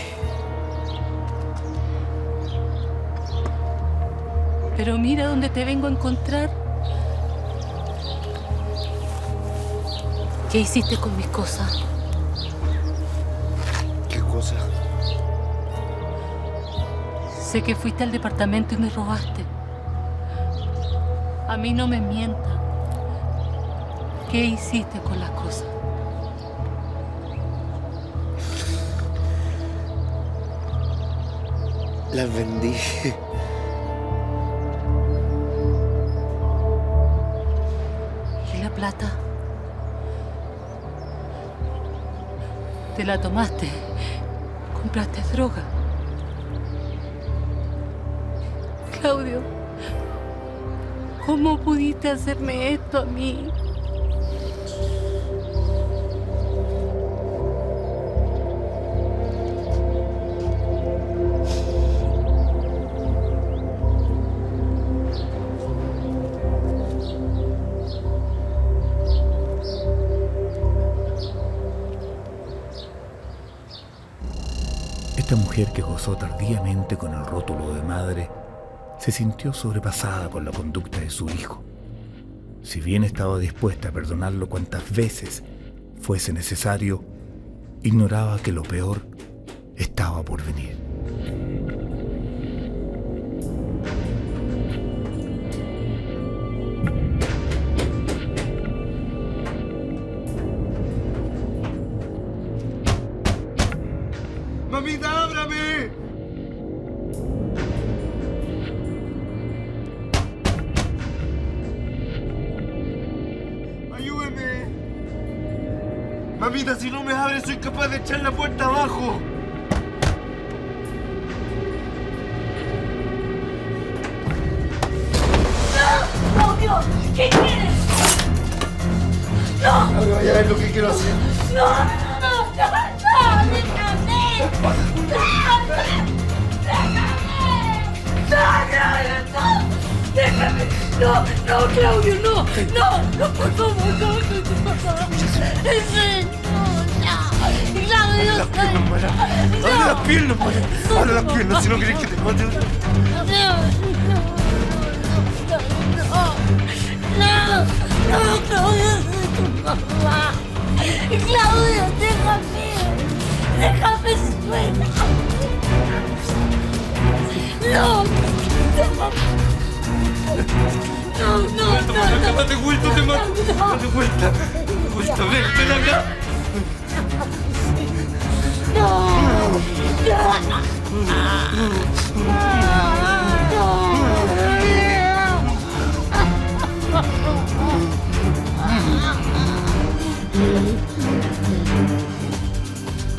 Pero mira dónde te vengo a encontrar. ¿Qué hiciste con mis cosas? ¿Qué cosa? Sé que fuiste al departamento y me robaste. A mí no me mientas. ¿Qué hiciste con las cosas? Las vendí. ¿Y la plata? ¿Te la tomaste? ¿Compraste droga? Claudio, ¿cómo pudiste hacerme esto a mí? Esta mujer, que gozó tardíamente con el rótulo de madre, se sintió sobrepasada por la conducta de su hijo. Si bien estaba dispuesta a perdonarlo cuantas veces fuese necesario, ignoraba que lo peor estaba por venir. ¡Mamita, ábrame! ¡Ayúdeme! Mamita, si no me abres, soy capaz de echar la puerta abajo. ¡No! ¡Claudio! ¿Qué quieres? ¡No! Ahora vaya a ver lo que quiero hacer. ¡No! ¡No! ¡No! ¡No! ¡Déjame! ¡Déjame! ¡No! ¡No, Claudio! ¡No! ¡No! ¡No, por favor! ¡No! ¡No, por favor! ¡Ese! ¡No! ¡No! ¡Claudio! ¡Abre las piernas, Mara! ¡Abre las piernas si no querés que te mate! ¡No! ¡No! ¡No, Claudio! ¡Soy tu mamá! ¡Claudio, déjame! ¡Déjame, suena! ¡No! ¡No, no, no! no, ¡Date vuelta, te mato! ¡Date vuelta! ¡Date vuelta! ¡Ven, ven acá! ¡No!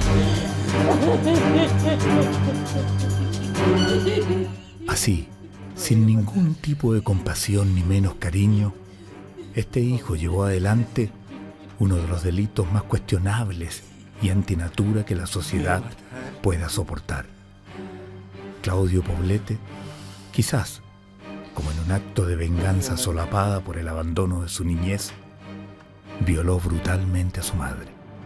Así, sin ningún tipo de compasión ni menos cariño, este hijo llevó adelante uno de los delitos más cuestionables y antinatura que la sociedad pueda soportar. Claudio Poblete, quizás como en un acto de venganza solapada por el abandono de su niñez, violó brutalmente a su madre.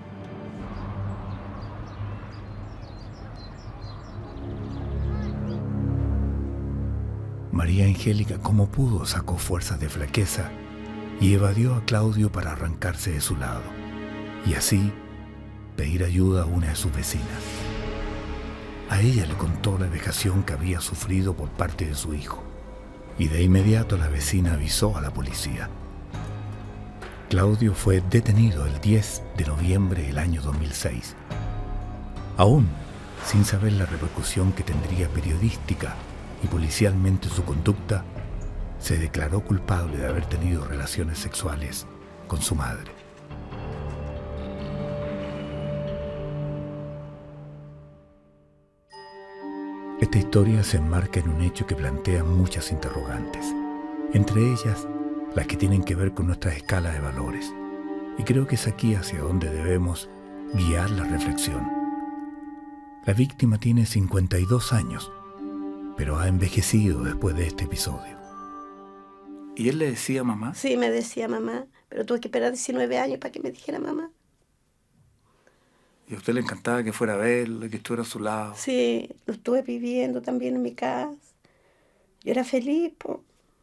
María Angélica, como pudo, sacó fuerzas de flaqueza y evadió a Claudio para arrancarse de su lado, y así pedir ayuda a una de sus vecinas. A ella le contó la vejación que había sufrido por parte de su hijo, y de inmediato la vecina avisó a la policía. Claudio fue detenido el diez de noviembre del año dos mil seis. Aún sin saber la repercusión que tendría periodística y policialmente su conducta, se declaró culpable de haber tenido relaciones sexuales con su madre. Esta historia se enmarca en un hecho que plantea muchas interrogantes, entre ellas las que tienen que ver con nuestras escalas de valores, y creo que es aquí hacia donde debemos guiar la reflexión. La víctima tiene cincuenta y dos años, pero ha envejecido después de este episodio. ¿Y él le decía mamá? Sí, me decía mamá, pero tuve que esperar diecinueve años para que me dijera mamá. ¿Y a usted le encantaba que fuera a verlo, que estuviera a su lado? Sí, lo estuve viviendo también en mi casa. Yo era feliz, po.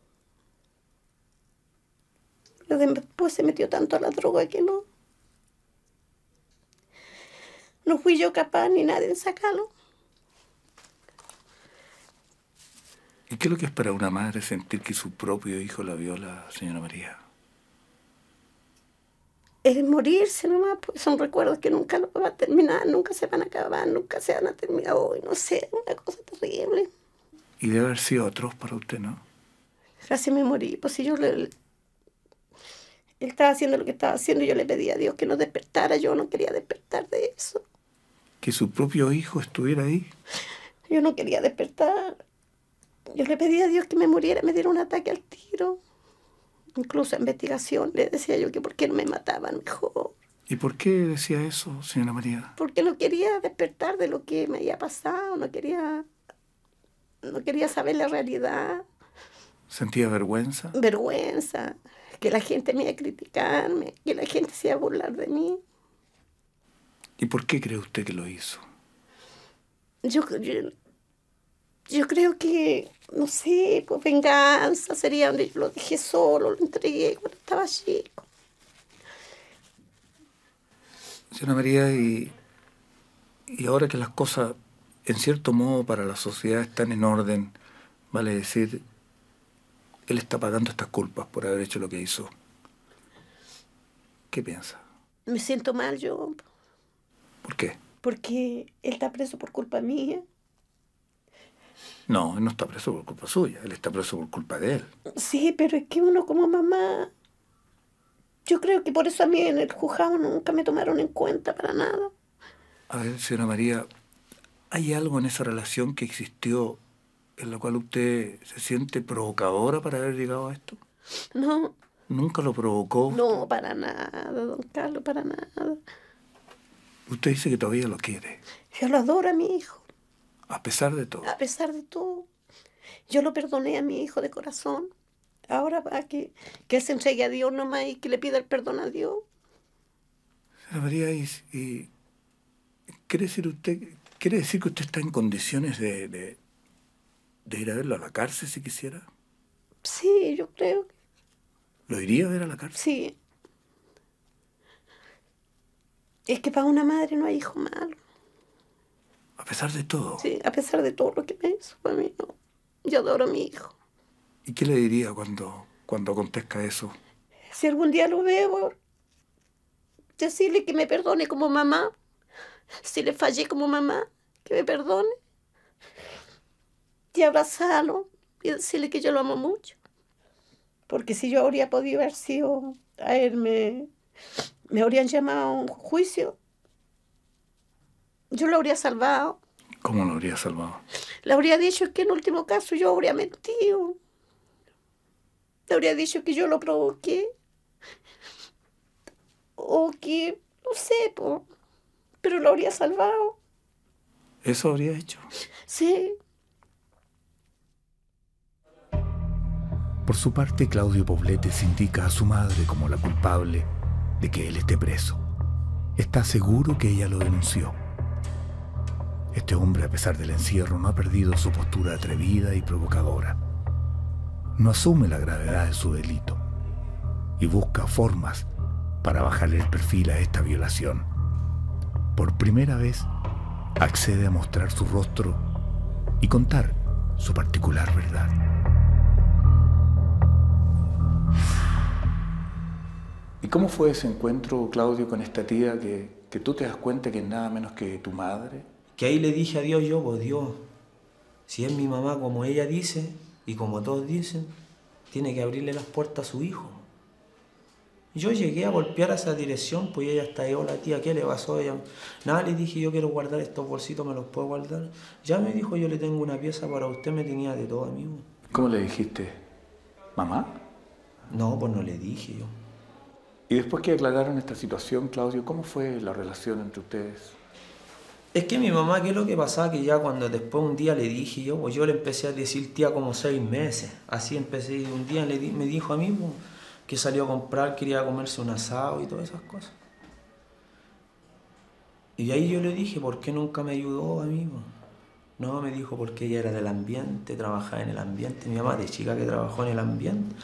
Pero después se metió tanto a la droga que no. No fui yo capaz ni nadie en sacarlo. ¿Y qué es lo que es para una madre sentir que su propio hijo la viola, señora María? Es morirse nomás, porque son recuerdos que nunca lo van a terminar, nunca se van a acabar, nunca se van a terminar hoy, no sé, una cosa terrible. Y debe haber sido atroz para usted, ¿no? Casi me morí, pues si yo le... Él estaba haciendo lo que estaba haciendo y yo le pedí a Dios que no despertara, yo no quería despertar de eso. ¿Que su propio hijo estuviera ahí? Yo no quería despertar. Yo le pedí a Dios que me muriera, me diera un ataque al tiro. Incluso en investigación le decía yo que por qué no me mataban mejor. ¿Y por qué decía eso, señora María? Porque no quería despertar de lo que me había pasado, no quería, no quería saber la realidad. ¿Sentía vergüenza? Vergüenza, que la gente me iba a criticarme, que la gente se iba a burlar de mí. ¿Y por qué cree usted que lo hizo? Yo, yo, yo creo que, no sé, pues venganza sería donde yo lo dejé solo, lo entregué cuando estaba chico. Señora María, y, y ahora que las cosas, en cierto modo, para la sociedad están en orden, vale decir, él está pagando estas culpas por haber hecho lo que hizo. ¿Qué piensa? Me siento mal yo. ¿Por qué? Porque él está preso por culpa mía. No, él no está preso por culpa suya, él está preso por culpa de él. Sí, pero es que uno como mamá... Yo creo que por eso a mí en el juzgado nunca me tomaron en cuenta para nada. A ver, señora María, ¿hay algo en esa relación que existió en la cual usted se siente provocadora para haber llegado a esto? No. ¿Nunca lo provocó? No, para nada, don Carlos, para nada. Usted dice que todavía lo quiere. Yo lo adoro a mi hijo. A pesar de todo. A pesar de todo. Yo lo perdoné a mi hijo de corazón. Ahora va que, que él se entregue a Dios nomás y que le pida el perdón a Dios. Señora María, y, y ¿quiere decir usted, quiere decir que usted está en condiciones de, de, de ir a verlo a la cárcel si quisiera? Sí, yo creo. ¿Lo iría a ver a la cárcel? Sí. Es que para una madre no hay hijo malo. A pesar de todo. Sí, a pesar de todo lo que me hizo, para mí no. Yo adoro a mi hijo. ¿Y qué le diría cuando, cuando acontezca eso? Si algún día lo veo, decirle que me perdone como mamá. Si le fallé como mamá, que me perdone. Y abrazarlo y decirle que yo lo amo mucho. Porque si yo habría podido haber sido, a él me, me habrían llamado a un juicio, yo lo habría salvado. ¿Cómo lo habría salvado? Le habría dicho que en último caso yo habría mentido. Le habría dicho que yo lo provoqué. O que, no sé, po, pero lo habría salvado. ¿Eso habría hecho? Sí. Por su parte, Claudio Pobletes indica a su madre como la culpable de que él esté preso. Está seguro que ella lo denunció. Este hombre, a pesar del encierro, no ha perdido su postura atrevida y provocadora. No asume la gravedad de su delito y busca formas para bajarle el perfil a esta violación. Por primera vez, accede a mostrar su rostro y contar su particular verdad. ¿Y cómo fue ese encuentro, Claudio, con esta tía que, que tú te das cuenta que es nada menos que tu madre? Que ahí le dije a Dios yo, pues Dios, si es mi mamá como ella dice y como todos dicen, tiene que abrirle las puertas a su hijo. Yo llegué a golpear a esa dirección, pues ella está ahí, hola tía, ¿qué le pasó? Ella, nada, le dije, yo quiero guardar estos bolsitos, ¿me los puedo guardar? Ya me dijo, yo le tengo una pieza para usted, me tenía de todo, amigo. ¿Cómo le dijiste? ¿Mamá? No, pues no le dije yo. Y después que aclararon esta situación, Claudio, ¿cómo fue la relación entre ustedes? Es que mi mamá, ¿qué es lo que pasaba? Que ya cuando después un día le dije yo, pues yo le empecé a decir tía como seis meses. Así empecé y un día le di, me dijo a mí pues, que salió a comprar, quería comerse un asado y todas esas cosas. Y ahí yo le dije, ¿por qué nunca me ayudó a mí? No, me dijo, porque ella era del ambiente, trabajaba en el ambiente. Mi mamá de chica que trabajó en el ambiente.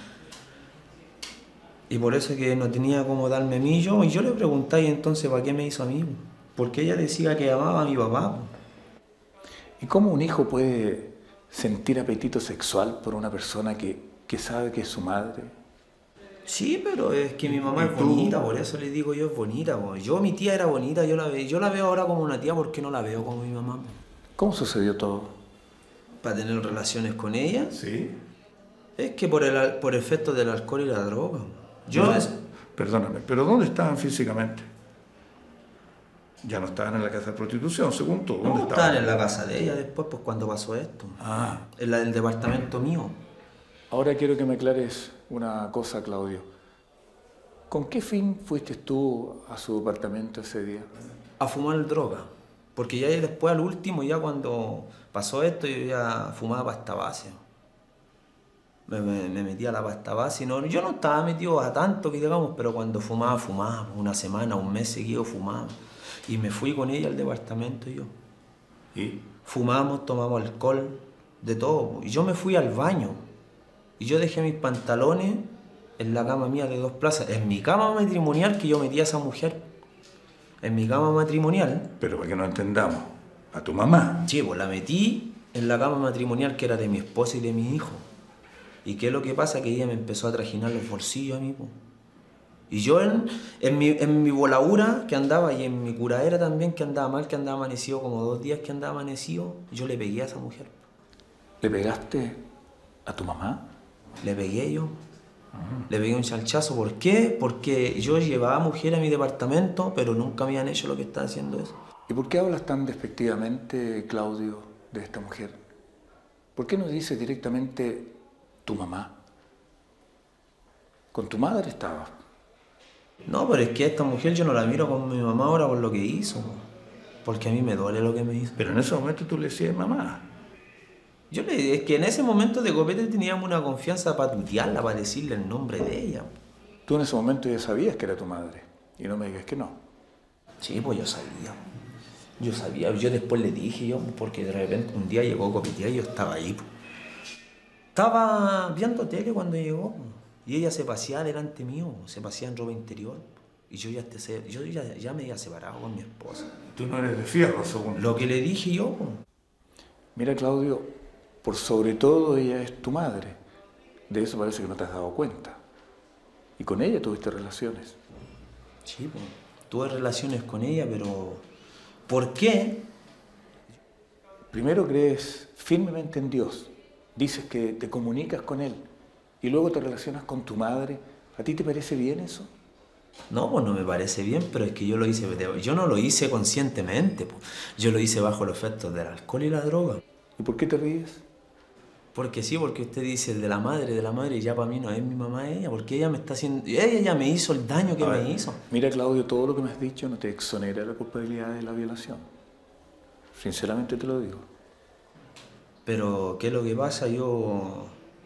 Y por eso que no tenía cómo darme a mí yo. Y yo le pregunté, ¿y entonces para qué me hizo a mí? Porque ella decía que amaba a mi papá. ¿Y cómo un hijo puede sentir apetito sexual por una persona que, que sabe que es su madre? Sí, pero es que mi mamá es bonita, por eso le digo yo es bonita. Po. Yo, mi tía era bonita, yo la, ve, yo la veo ahora como una tía porque no la veo como mi mamá. Po. ¿Cómo sucedió todo? ¿Para tener relaciones con ella? Sí. Es que por el por efecto del alcohol y la droga. Yo no, es... Perdóname, ¿pero dónde estaban físicamente? Ya no estaban en la casa de prostitución, según tú. ¿Dónde no, estaban? estaban en la casa de ella después, pues cuando pasó esto. Ah. En la del departamento mío. Ahora quiero que me aclares una cosa, Claudio. ¿Con qué fin fuiste tú a su departamento ese día? A fumar droga. Porque ya después, al último, ya cuando pasó esto, yo ya fumaba pasta base. Me, me, me metía la pasta base. No, yo no estaba metido a tanto, que digamos, pero cuando fumaba, fumaba. Una semana, un mes seguido fumaba. Y me fui con ella al departamento yo. ¿Y? Fumamos, tomamos alcohol, de todo. Y yo me fui al baño. Y yo dejé mis pantalones en la cama mía de dos plazas. En mi cama matrimonial que yo metí a esa mujer. En mi cama matrimonial. Pero para que no entendamos, ¿a tu mamá? Sí, pues la metí en la cama matrimonial que era de mi esposa y de mi hijo. ¿Y qué es lo que pasa? Que ella me empezó a trajinar los bolsillos a mí, pues. Y yo en, en, mi, en mi voladura que andaba y en mi curadera también que andaba mal, que andaba amanecido, como dos días que andaba amanecido, yo le pegué a esa mujer. ¿Le pegaste a tu mamá? Le pegué yo. Uh-huh. Le pegué un chalchazo. ¿Por qué? Porque yo llevaba mujeres a mi departamento, pero nunca me habían hecho lo que está haciendo eso. ¿Y por qué hablas tan despectivamente, Claudio, de esta mujer? ¿Por qué no dices directamente tu mamá? Con tu madre estaba. No, pero es que esta mujer yo no la miro como mi mamá ahora por lo que hizo. Porque a mí me duele lo que me hizo. Pero en ese momento tú le decías mamá. Yo le es que en ese momento de copete teníamos una confianza para tutearla, para decirle el nombre de ella. Tú en ese momento ya sabías que era tu madre. Y no me digas que no. Sí, pues yo sabía. Yo sabía. Yo después le dije yo, porque de repente un día llegó Copetea y yo estaba ahí. Estaba viendo tele cuando llegó. Y ella se paseaba delante mío, se paseaba en ropa interior. Y yo ya, te, yo ya, ya me había separado con mi esposa. Tú no eres de fierro, según. Lo que le dije yo. Mira, Claudio, por sobre todo ella es tu madre. De eso parece que no te has dado cuenta. Y con ella tuviste relaciones. Sí, pues, tuve relaciones con ella, pero ¿por qué? Primero crees firmemente en Dios. Dices que te comunicas con Él. Y luego te relacionas con tu madre. ¿A ti te parece bien eso? No, pues no me parece bien, pero es que yo lo hice, yo no lo hice conscientemente, pues. Yo lo hice bajo los efectos del alcohol y la droga. ¿Y por qué te ríes? Porque sí, porque usted dice de la madre, de la madre, y ya para mí no es mi mamá ella, porque ella me está haciendo... Ella ya me hizo el daño que A ver, me hizo. Mira, Claudio, todo lo que me has dicho no te exonera de la culpabilidad de la violación. Sinceramente te lo digo. Pero, ¿qué es lo que pasa? Yo...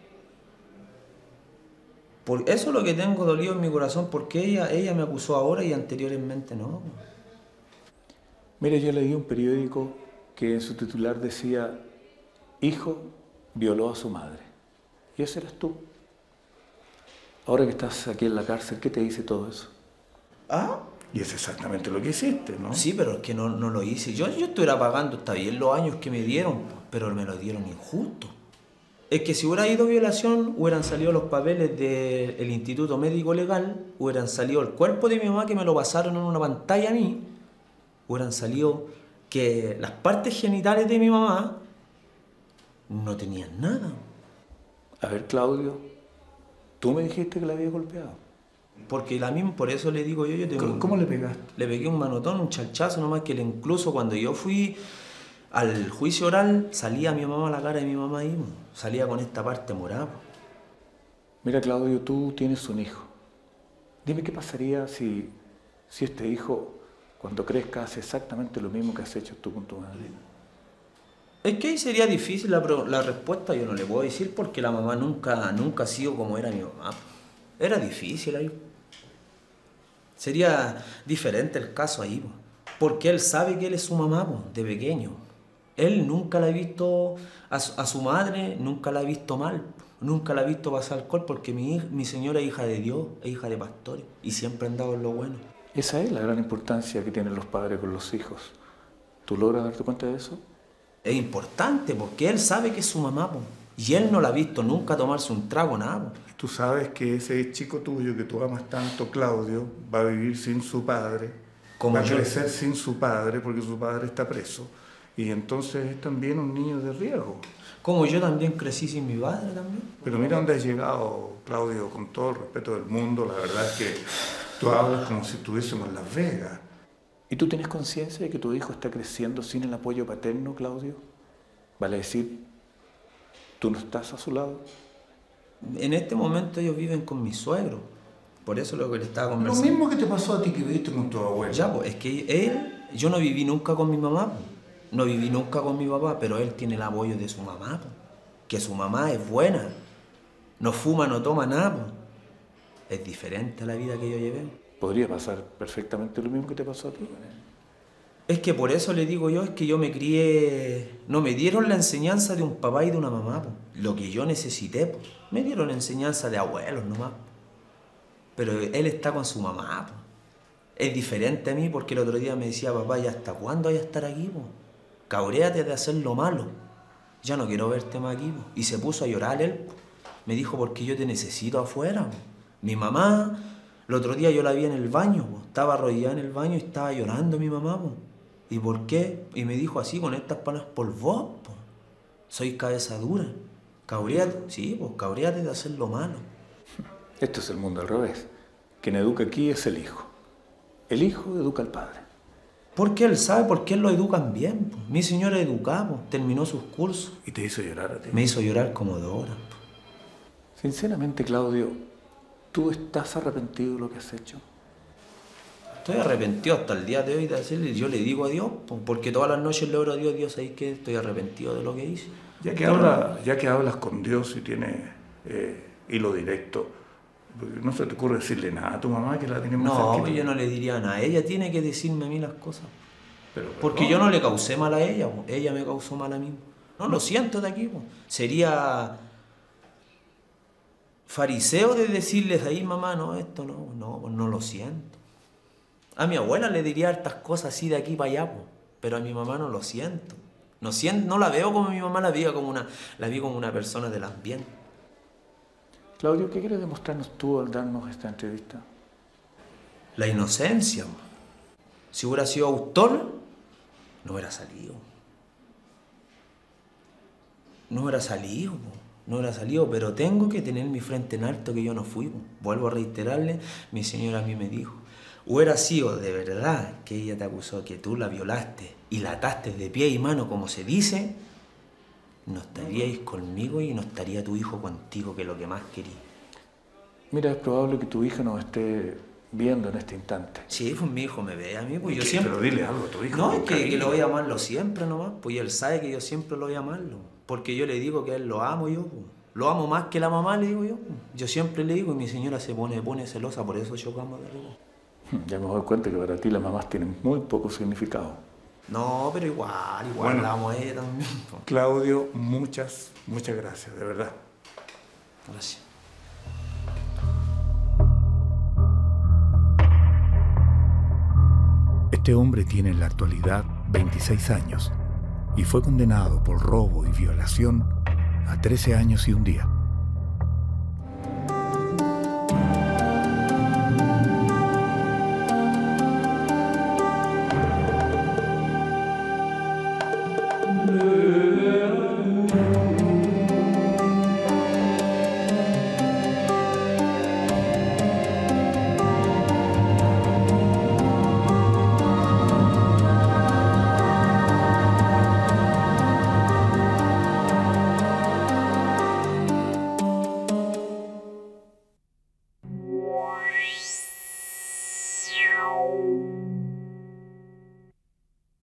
Por eso es lo que tengo dolido en mi corazón, porque ella, ella me acusó ahora y anteriormente no. Mira, yo leí un periódico que en su titular decía: hijo violó a su madre. Y ese eras tú. Ahora que estás aquí en la cárcel, ¿qué te dice todo eso? ¿Ah? Y es exactamente lo que hiciste, ¿no? Sí, pero es que no, no lo hice. Yo, yo estuviera pagando, está bien, los años que me dieron, pero me lo dieron injusto. Es que si hubiera ido violación, hubieran salido los papeles del Instituto Médico Legal, hubieran salido el cuerpo de mi mamá, que me lo pasaron en una pantalla a mí, hubieran salido que las partes genitales de mi mamá no tenían nada. A ver, Claudio, tú me dijiste que la había golpeado. Porque la misma, por eso le digo yo, yo tengo... ¿Cómo, cómo le pegaste? Le pegué un manotón, un charchazo, nomás que incluso cuando yo fui al juicio oral, salía mi mamá, la cara de mi mamá ahí, salía con esta parte morada. Mira, Claudio, tú tienes un hijo. Dime qué pasaría si, si este hijo, cuando crezca, hace exactamente lo mismo que has hecho tú con tu madre. Es que ahí sería difícil la, la respuesta, yo no le puedo decir, porque la mamá nunca, nunca ha sido como era mi mamá. Era difícil ahí. Sería diferente el caso ahí, porque él sabe que él es su mamá de pequeño. Él nunca la ha visto a su, a su madre, nunca la ha visto mal, nunca la ha visto pasar alcohol, porque mi, mi señora es hija de Dios, es hija de pastores, y siempre han dado en lo bueno. Esa es la gran importancia que tienen los padres con los hijos. ¿Tú logras darte cuenta de eso? Es importante, porque él sabe que es su mamá, po, y él no la ha visto nunca tomarse un trago, nada. Po. Tú sabes que ese chico tuyo que tú amas tanto, Claudio, va a vivir sin su padre, Como va a yo. crecer sin su padre porque su padre está preso. Y entonces es también un niño de riesgo. Como yo también crecí sin mi padre también. Pero mira dónde has llegado, Claudio, con todo el respeto del mundo. La verdad es que tú hablas como si estuviésemos en Las Vegas. ¿Y tú tienes conciencia de que tu hijo está creciendo sin el apoyo paterno, Claudio? Vale decir, ¿tú no estás a su lado? En este momento ellos viven con mi suegro. Por eso es lo que le estaba Lo conversando. mismo que te pasó a ti que viviste con tu abuelo. Ya, pues, es que él, yo no viví nunca con mi mamá, pues. No viví nunca con mi papá, pero él tiene el apoyo de su mamá, pues. Que su mamá es buena. No fuma, no toma nada, pues. Es diferente a la vida que yo llevé. Podría pasar perfectamente lo mismo que te pasó a ti. Es que por eso le digo yo, es que yo me crié... No me dieron la enseñanza de un papá y de una mamá, pues. Lo que yo necesité, pues. Me dieron enseñanza de abuelos nomás. Pero él está con su mamá, pues. Es diferente a mí, porque el otro día me decía, papá, ¿y hasta cuándo voy a estar aquí, pues? Cabréate de hacer lo malo. Ya no quiero verte más aquí, pues. Y se puso a llorar él, pues. Me dijo, porque yo te necesito afuera, pues. Mi mamá, el otro día yo la vi en el baño, pues. Estaba arrodillada en el baño y estaba llorando mi mamá, pues. ¿Y por qué? Y me dijo así, con estas palabras, por vos, pues. Soy cabeza dura. Cabréate, sí, pues, cabréate de hacer lo malo. Esto es el mundo al revés. Quien educa aquí es el hijo. El hijo educa al padre. Porque él sabe, porque él lo educan bien, pues. Mi señora educada, pues, terminó sus cursos. ¿Y te hizo llorar a ti? Me hizo llorar como dos horas. Sinceramente, Claudio, ¿tú estás arrepentido de lo que has hecho? Estoy arrepentido hasta el día de hoy de decirle, yo le digo a Dios, porque todas las noches le oro a Dios, Dios, ¿sabes qué? Estoy arrepentido de lo que hice. Ya que, habla, ya que hablas con Dios y tienes eh, hilo directo, ¿no se te ocurre decirle nada a tu mamá que la tiene más No, cerquita? yo no le diría nada. Ella tiene que decirme a mí las cosas. Pero, porque perdón. yo no le causé mal a ella, po. Ella me causó mal a mí. No, lo siento de aquí, po. Sería fariseo de decirles ahí, mamá, no, esto no, no, no lo siento. A mi abuela le diría hartas cosas así de aquí para allá, po. Pero a mi mamá no lo siento. No, siento, no la veo como mi mamá la veía, como una, la vi como una persona del ambiente. Claudio, ¿qué quieres demostrarnos tú al darnos esta entrevista? La inocencia. Si hubiera sido autor, no hubiera salido. No hubiera salido, no hubiera salido, pero tengo que tener mi frente en alto que yo no fui. Vuelvo a reiterarle, mi señora a mí me dijo, hubiera sido de verdad que ella te acusó que tú la violaste y la ataste de pie y mano, como se dice, no estaríais conmigo y no estaría tu hijo contigo, que es lo que más quería. Mira, es probable que tu hija nos esté viendo en este instante. Sí, pues mi hijo me ve a mí, pues yo ¿Qué? siempre... Pero dile algo a tu hijo. No, con es que, que cariño. lo voy a amarlo siempre nomás, pues y él sabe que yo siempre lo voy a amarlo. Porque yo le digo que a él lo amo yo, pues. Lo amo más que la mamá, le digo yo. Pues. Yo siempre le digo y mi señora se pone, pone celosa, por eso chocamos de nuevo. Ya me doy cuenta que para ti las mamás tienen muy poco significado. No, pero igual, igual Bueno. la amo a ella también. Pues. Claudio, muchas, muchas gracias, de verdad. Gracias. Este hombre tiene en la actualidad veintiséis años y fue condenado por robo y violación a trece años y un día.